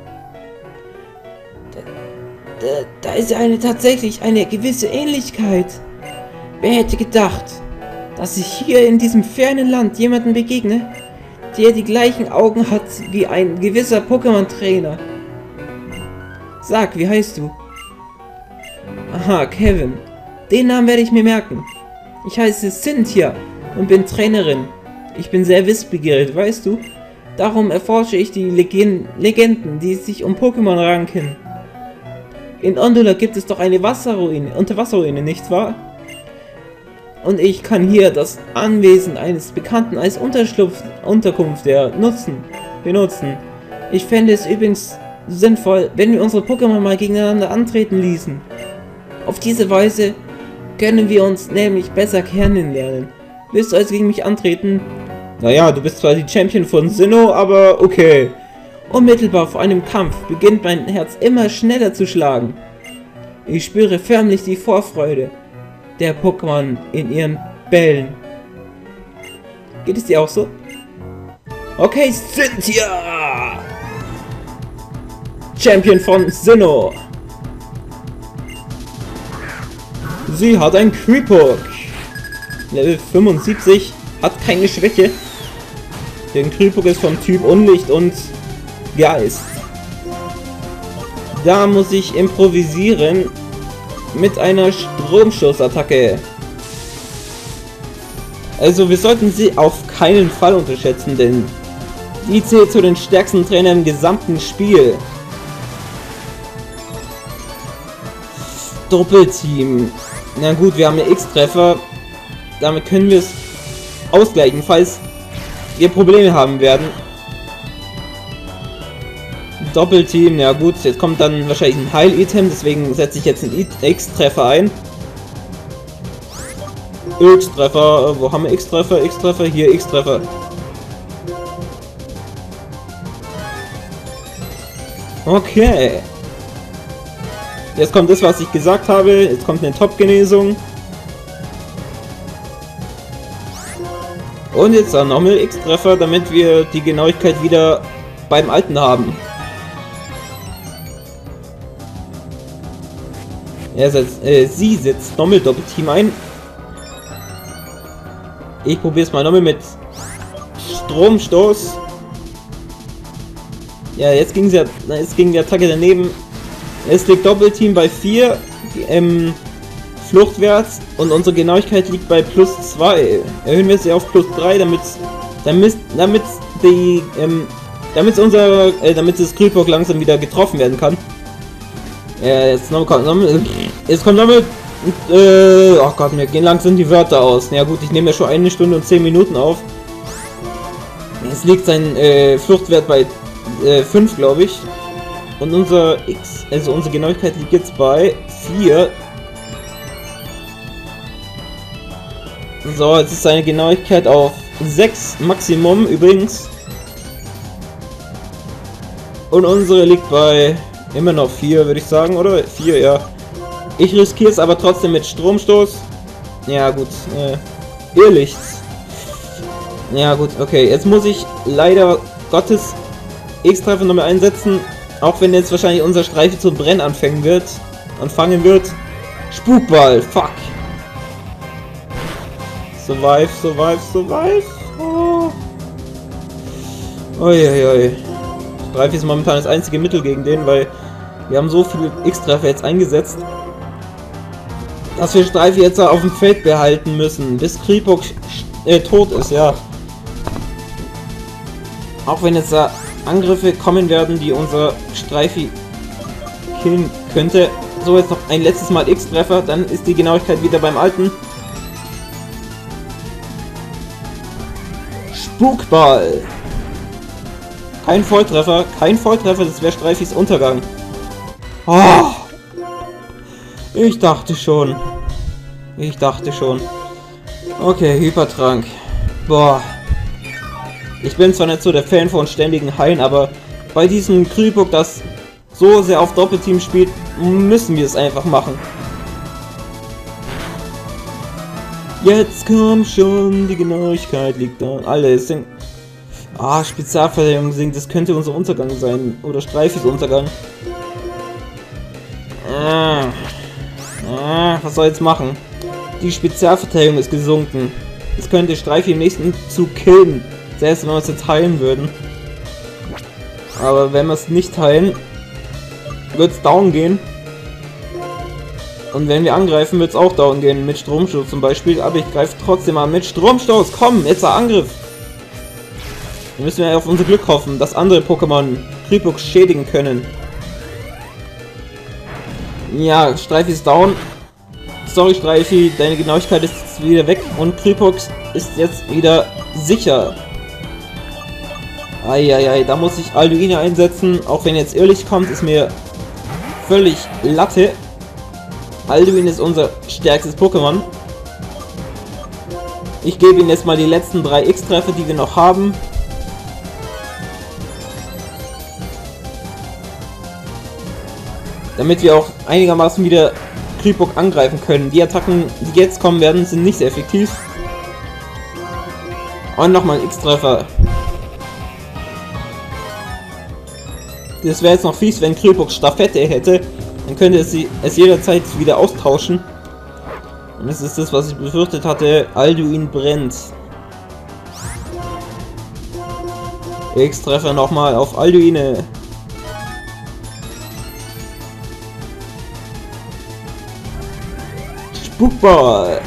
Da, da ist ja eine, tatsächlich eine gewisse Ähnlichkeit. Wer hätte gedacht, dass ich hier in diesem fernen Land jemanden begegne, der die gleichen Augen hat wie ein gewisser Pokémon-Trainer. Sag, wie heißt du? Aha, Kevin. Den Namen werde ich mir merken. Ich heiße Cynthia und bin Trainerin. Ich bin sehr wissbegierig, weißt du? Darum erforsche ich die Legen Legenden, die sich um Pokémon ranken. In Ondula gibt es doch eine Wasserruine, Unterwasserruine, nicht wahr? Und ich kann hier das Anwesen eines Bekannten als Unterschlupf, Unterkunft der nutzen, benutzen. Ich fände es übrigens sinnvoll, wenn wir unsere Pokémon mal gegeneinander antreten ließen. Auf diese Weise können wir uns nämlich besser kennenlernen. Willst du also gegen mich antreten? Naja, du bist zwar die Champion von Sinnoh, aber okay. Unmittelbar vor einem Kampf beginnt mein Herz immer schneller zu schlagen. Ich spüre förmlich die Vorfreude der Pokémon in ihren Bällen. Geht es dir auch so? Okay, Cynthia! Champion von Sinnoh. Sie hat ein Creepok. Level fünfundsiebzig, hat keine Schwäche. Der Creepok ist vom Typ Unlicht und Geist. Da muss ich improvisieren mit einer Stromstoßattacke. Also wir sollten sie auf keinen Fall unterschätzen, denn die zählt zu den stärksten Trainern im gesamten Spiel. Doppelteam. Na gut, wir haben ja X-Treffer. Damit können wir es ausgleichen, falls wir Probleme haben werden. Doppelteam, ja gut, jetzt kommt dann wahrscheinlich ein Heil-Item, deswegen setze ich jetzt einen X-Treffer ein. X-Treffer, wo haben wir X-Treffer? X-Treffer, hier X-Treffer. Okay. Jetzt kommt das, was ich gesagt habe. Jetzt kommt eine Top-Genesung. Und jetzt dann nochmal X-Treffer, damit wir die Genauigkeit wieder beim Alten haben. Er setzt, äh, sie setzt nochmal Doppelteam ein. Ich probiere es mal nochmal mit Stromstoß. Ja, jetzt ging sie, jetzt ging die Attacke daneben. Es liegt Doppelteam bei vier ähm, Fluchtwärts und unsere Genauigkeit liegt bei plus zwei. Erhöhen wir sie auf plus drei, damit damit damit die ähm, damit unser äh, damit das Creepok langsam wieder getroffen werden kann. Ja, jetzt noch, noch jetzt kommt damit äh, oh Gott, mir gehen langsam die Wörter aus. Ja gut, ich nehme ja schon eine Stunde und zehn Minuten auf. Es liegt sein äh, Fluchtwert bei äh, fünf, glaube ich. Und unser X, also unsere Genauigkeit liegt jetzt bei vier. So, jetzt ist seine Genauigkeit auf sechs Maximum übrigens. Und unsere liegt bei immer noch vier, würde ich sagen, oder? vier, ja. Ich riskiere es aber trotzdem mit Stromstoß. Ja, gut. Äh, Irrlichts. Ja, gut, okay. Jetzt muss ich leider Gottes X-Treffer nochmal einsetzen. Auch wenn jetzt wahrscheinlich unser Streife zum Brennen anfangen wird. Anfangen wird. Spukball, fuck. Survive, survive, survive. Oh. Uiuiui. Streife ist momentan das einzige Mittel gegen den, weil wir haben so viele X-Treffer jetzt eingesetzt, dass wir Streife jetzt auf dem Feld behalten müssen, bis Kriepok äh, tot ist, ja. Auch wenn jetzt da Angriffe kommen werden, die unser Streife killen könnte. So, jetzt noch ein letztes Mal X-Treffer, dann ist die Genauigkeit wieder beim Alten. Spukball. Kein Volltreffer, kein Volltreffer, das wäre Streifis Untergang. Oh, ich dachte schon. Ich dachte schon. Okay, Hypertrank. Boah. Ich bin zwar nicht so der Fan von ständigen Heilen, aber bei diesem Kriepok, das so sehr auf Doppelteam spielt, müssen wir es einfach machen. Jetzt komm schon, die Genauigkeit liegt da. Alle sind... Ah, Spezialverteidigung sinkt, das könnte unser Untergang sein. Oder Streifis Untergang. Ah. Ah, was soll ich jetzt machen? Die Spezialverteidigung ist gesunken. Es könnte Streifi im nächsten Zug killen. Selbst wenn wir es jetzt heilen würden. Aber wenn wir es nicht heilen, wird es down gehen. Und wenn wir angreifen, wird es auch down gehen. Mit Stromstoß zum Beispiel. Aber ich greife trotzdem mal mit Stromstoß. Komm, jetzt der Angriff. Wir müssen ja auf unser Glück hoffen, dass andere Pokémon Kriepok schädigen können. Ja, Streifi ist down. Sorry Streifi, deine Genauigkeit ist jetzt wieder weg und Kriepok ist jetzt wieder sicher. Eieiei, da muss ich Alduine einsetzen. Auch wenn jetzt Irrlicht kommt, ist mir völlig Latte. Alduine ist unser stärkstes Pokémon. Ich gebe ihm jetzt mal die letzten drei X-Treffer, die wir noch haben. Damit wir auch einigermaßen wieder Kriepok angreifen können. Die Attacken, die jetzt kommen werden, sind nicht sehr effektiv. Und nochmal ein X-Treffer. Das wäre jetzt noch fies, wenn Kriepok Staffette hätte. Dann könnte es sie es jederzeit wieder austauschen. Und das ist das, was ich befürchtet hatte. Alduin brennt. X-Treffer nochmal auf Alduine. Spukball.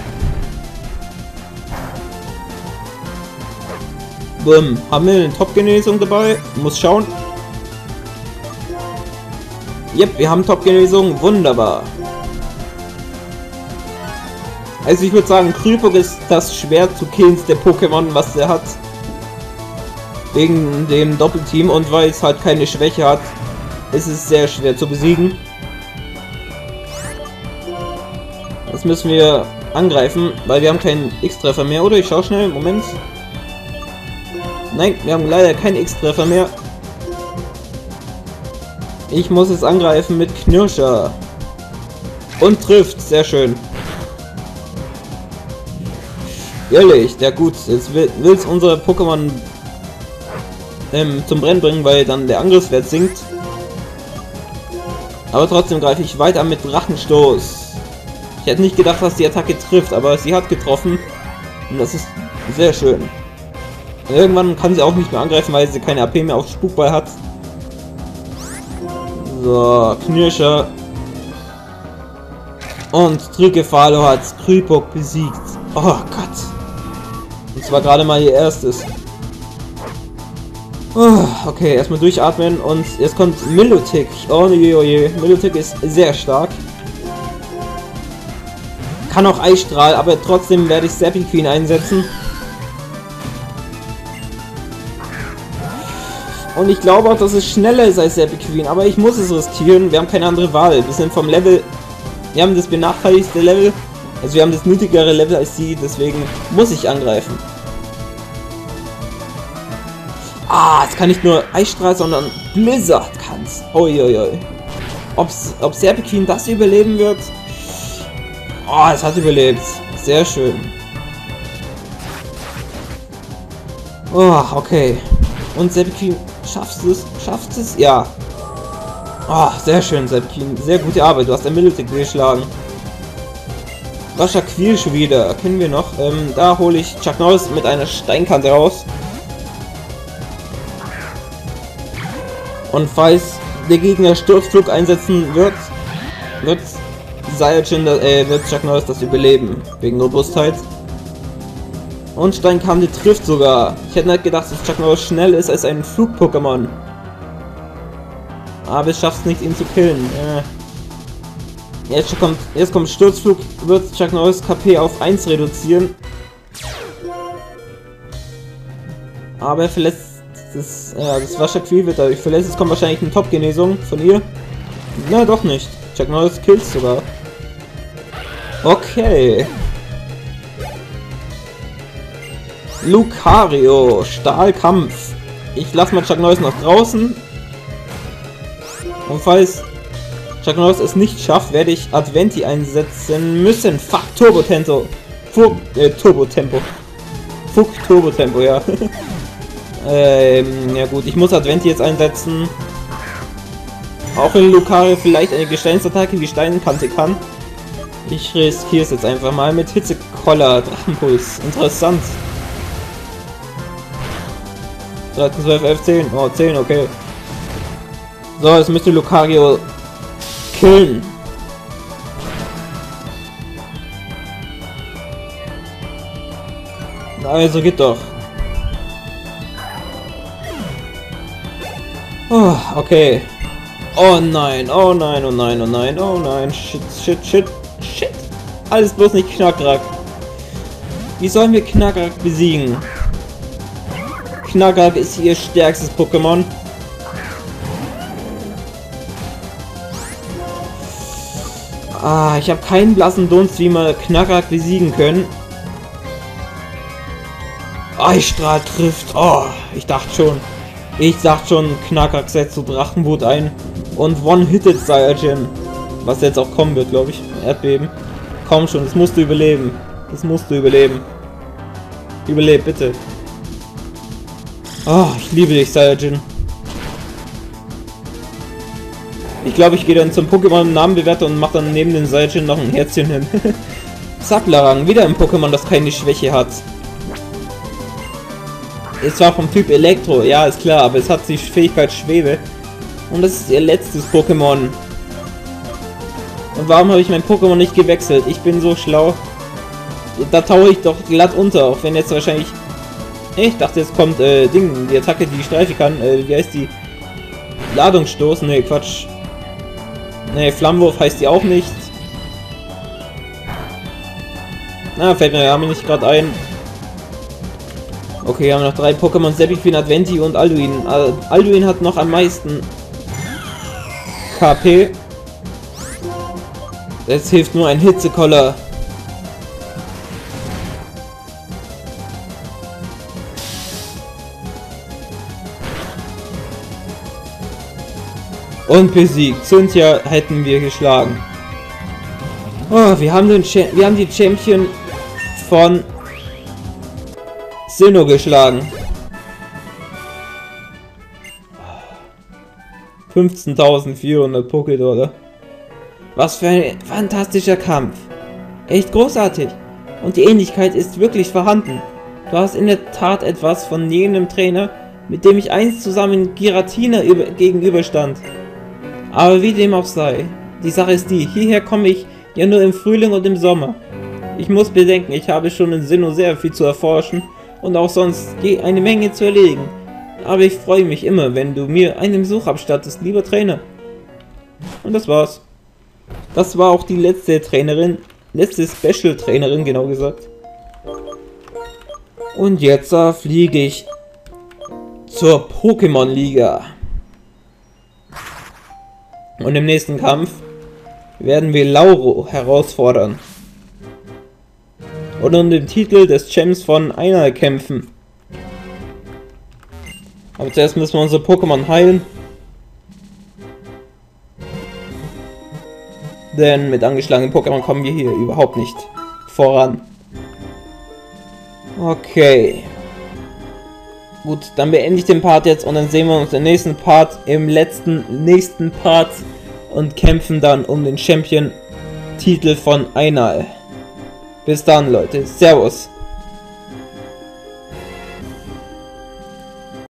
Bumm. Haben wir eine Top-Genesung dabei? Muss schauen. Yep, wir haben Top-Genesung. Wunderbar. Also ich würde sagen, Kriepok ist das schwer zu killendste Pokémon, was er hat. Wegen dem Doppelteam und weil es halt keine Schwäche hat, ist es sehr schwer zu besiegen. Jetzt müssen wir angreifen, weil wir haben keinen X-Treffer mehr, oder? Ich schau schnell, Moment. Nein, wir haben leider keinen X-Treffer mehr. Ich muss es angreifen mit Knirscher. Und trifft, sehr schön. Ehrlich, ja gut, jetzt will es unser Pokémon ähm, zum Brennen bringen, weil dann der Angriffswert sinkt. Aber trotzdem greife ich weiter mit Drachenstoß. Ich hätte nicht gedacht, dass die Attacke trifft, aber sie hat getroffen. Und das ist sehr schön. Und irgendwann kann sie auch nicht mehr angreifen, weil sie keine A P mehr auf Spukball hat. So, Knirscher. Und Trigefalo hat Kriepok besiegt. Oh Gott. Und zwar gerade mal ihr erstes. Oh, okay, erstmal durchatmen und jetzt kommt Milotic. Oh je, oh je. Milotic ist sehr stark. Kann auch Eisstrahl, aber trotzdem werde ich Zapping Queen einsetzen. Und ich glaube auch, dass es schneller ist als Zapping Queen, aber ich muss es riskieren. Wir haben keine andere Wahl. Wir sind vom Level... Wir haben das benachteiligste Level. Also wir haben das niedrigere Level als sie, deswegen muss ich angreifen. Ah, es kann nicht nur Eisstrahl, sondern Blizzard kann's. Uiuiui. Ob's, ob Zapping Queen das überleben wird? Oh, es hat überlebt. Sehr schön. Oh, okay. Und Zebkin, schaffst du es? Schaffst es? Ja. Ah, sehr schön, Zebkin. Sehr gute Arbeit. Du hast ein Mitteltick geschlagen. Rascher Quirsch wieder. Kennen wir noch. Ähm, da hole ich Chuck Norris mit einer Steinkante raus. Und falls der Gegner Sturzflug einsetzen wird, wird Saiyajin, äh, wird Chuck Norris das überleben. Wegen Robustheit. Und Steinkante trifft sogar. Ich hätte nicht gedacht, dass Chuck Norris schnell ist als ein Flug-Pokémon. Aber es schafft es nicht, ihn zu killen. Äh. Jetzt kommt, jetzt kommt Sturzflug, wird Chuck Norris K P auf eins reduzieren. Aber er verlässt das, ja, das Wasserquill wird dadurch verlässt. Es kommt wahrscheinlich eine Top-Genesung von ihr. Na, doch nicht. Chuck Norris killt sogar. Okay. Lucario, Stahlkampf. Ich lasse mal Chuck Norris noch draußen. Und falls Chuck Norris es nicht schafft, werde ich Adventi einsetzen müssen. Fuck, Turbo Tempo. Fuck, äh, Turbo Tempo. Fuck, Turbo Tempo, ja. ähm, ja gut, ich muss Adventi jetzt einsetzen. Auch wenn Lucario vielleicht eine Gesteinsattacke wie Steinkante kann. Ich riskiere es jetzt einfach mal mit Hitzekoller, Drachenpuls. Interessant. dreizehn, zwölf, elf, zehn. Oh, zehn, okay. So, jetzt müsste Lucario killen. Also geht doch. Oh, okay. Oh nein, oh nein, oh nein, oh nein, oh nein. Shit, shit, shit, shit. Alles bloß nicht Knackrack. Wie sollen wir Knackrack besiegen? Knackrack ist ihr stärkstes Pokémon. Ah, ich habe keinen blassen Dunst, wie wir Knackrack besiegen können. Eisstrahl trifft. Oh, ich dachte schon. Ich dachte schon, Knackrack setzt so Drachenwut ein. Und One-Hitted Saiyajin. Was jetzt auch kommen wird, glaube ich. Erdbeben. Komm schon, das musst du überleben. Das musst du überleben. Überleb, bitte. Oh, ich liebe dich, Saiyajin. Ich glaube, ich gehe dann zum Pokémon-Namenbewerter und mache dann neben den Saiyajin noch ein Herzchen hin. Saplarang, wieder ein Pokémon, das keine Schwäche hat. Ist zwar vom Typ Elektro, ja, ist klar, aber es hat die Fähigkeit Schwebe. Und das ist ihr letztes Pokémon. Und warum habe ich mein Pokémon nicht gewechselt? Ich bin so schlau. Da tauche ich doch glatt unter, auch wenn jetzt wahrscheinlich... Ich dachte, jetzt kommt, äh, Ding, die Attacke, die Streife kann, äh, wie heißt die? Ladungsstoß? Ne, Quatsch. Ne, Flammenwurf heißt die auch nicht. Na, fällt mir ja nicht gerade ein. Okay, wir haben noch drei Pokémon, Zebkin, Adventi und Alduin. Äh, Alduin hat noch am meisten K P. Jetzt hilft nur ein Hitzekoller. Und besiegt. Cynthia hätten wir geschlagen. Oh, wir haben den Cha wir haben die Champion von Sinnoh geschlagen. fünfzehntausendvierhundert Pokédollar. Was für ein fantastischer Kampf. Echt großartig. Und die Ähnlichkeit ist wirklich vorhanden. Du hast in der Tat etwas von jenem Trainer, mit dem ich einst zusammen Giratina gegenüberstand. Aber wie dem auch sei, die Sache ist die, hierher komme ich ja nur im Frühling und im Sommer. Ich muss bedenken, ich habe schon in Sinnoh sehr viel zu erforschen und auch sonst eine Menge zu erledigen. Aber ich freue mich immer, wenn du mir einen Besuch abstattest, lieber Trainer. Und das war's. Das war auch die letzte Trainerin, letzte Special-Trainerin, genau gesagt. Und jetzt uh, fliege ich zur Pokémon-Liga. Und im nächsten Kampf werden wir Lauro herausfordern. Und um den Titel des Champs von Einer kämpfen. Aber zuerst müssen wir unsere Pokémon heilen. Denn mit angeschlagenen Pokémon kommen wir hier überhaupt nicht voran. Okay. Gut, dann beende ich den Part jetzt und dann sehen wir uns im nächsten Part, im letzten, nächsten Part und kämpfen dann um den Champion-Titel von Einal. Bis dann, Leute. Servus.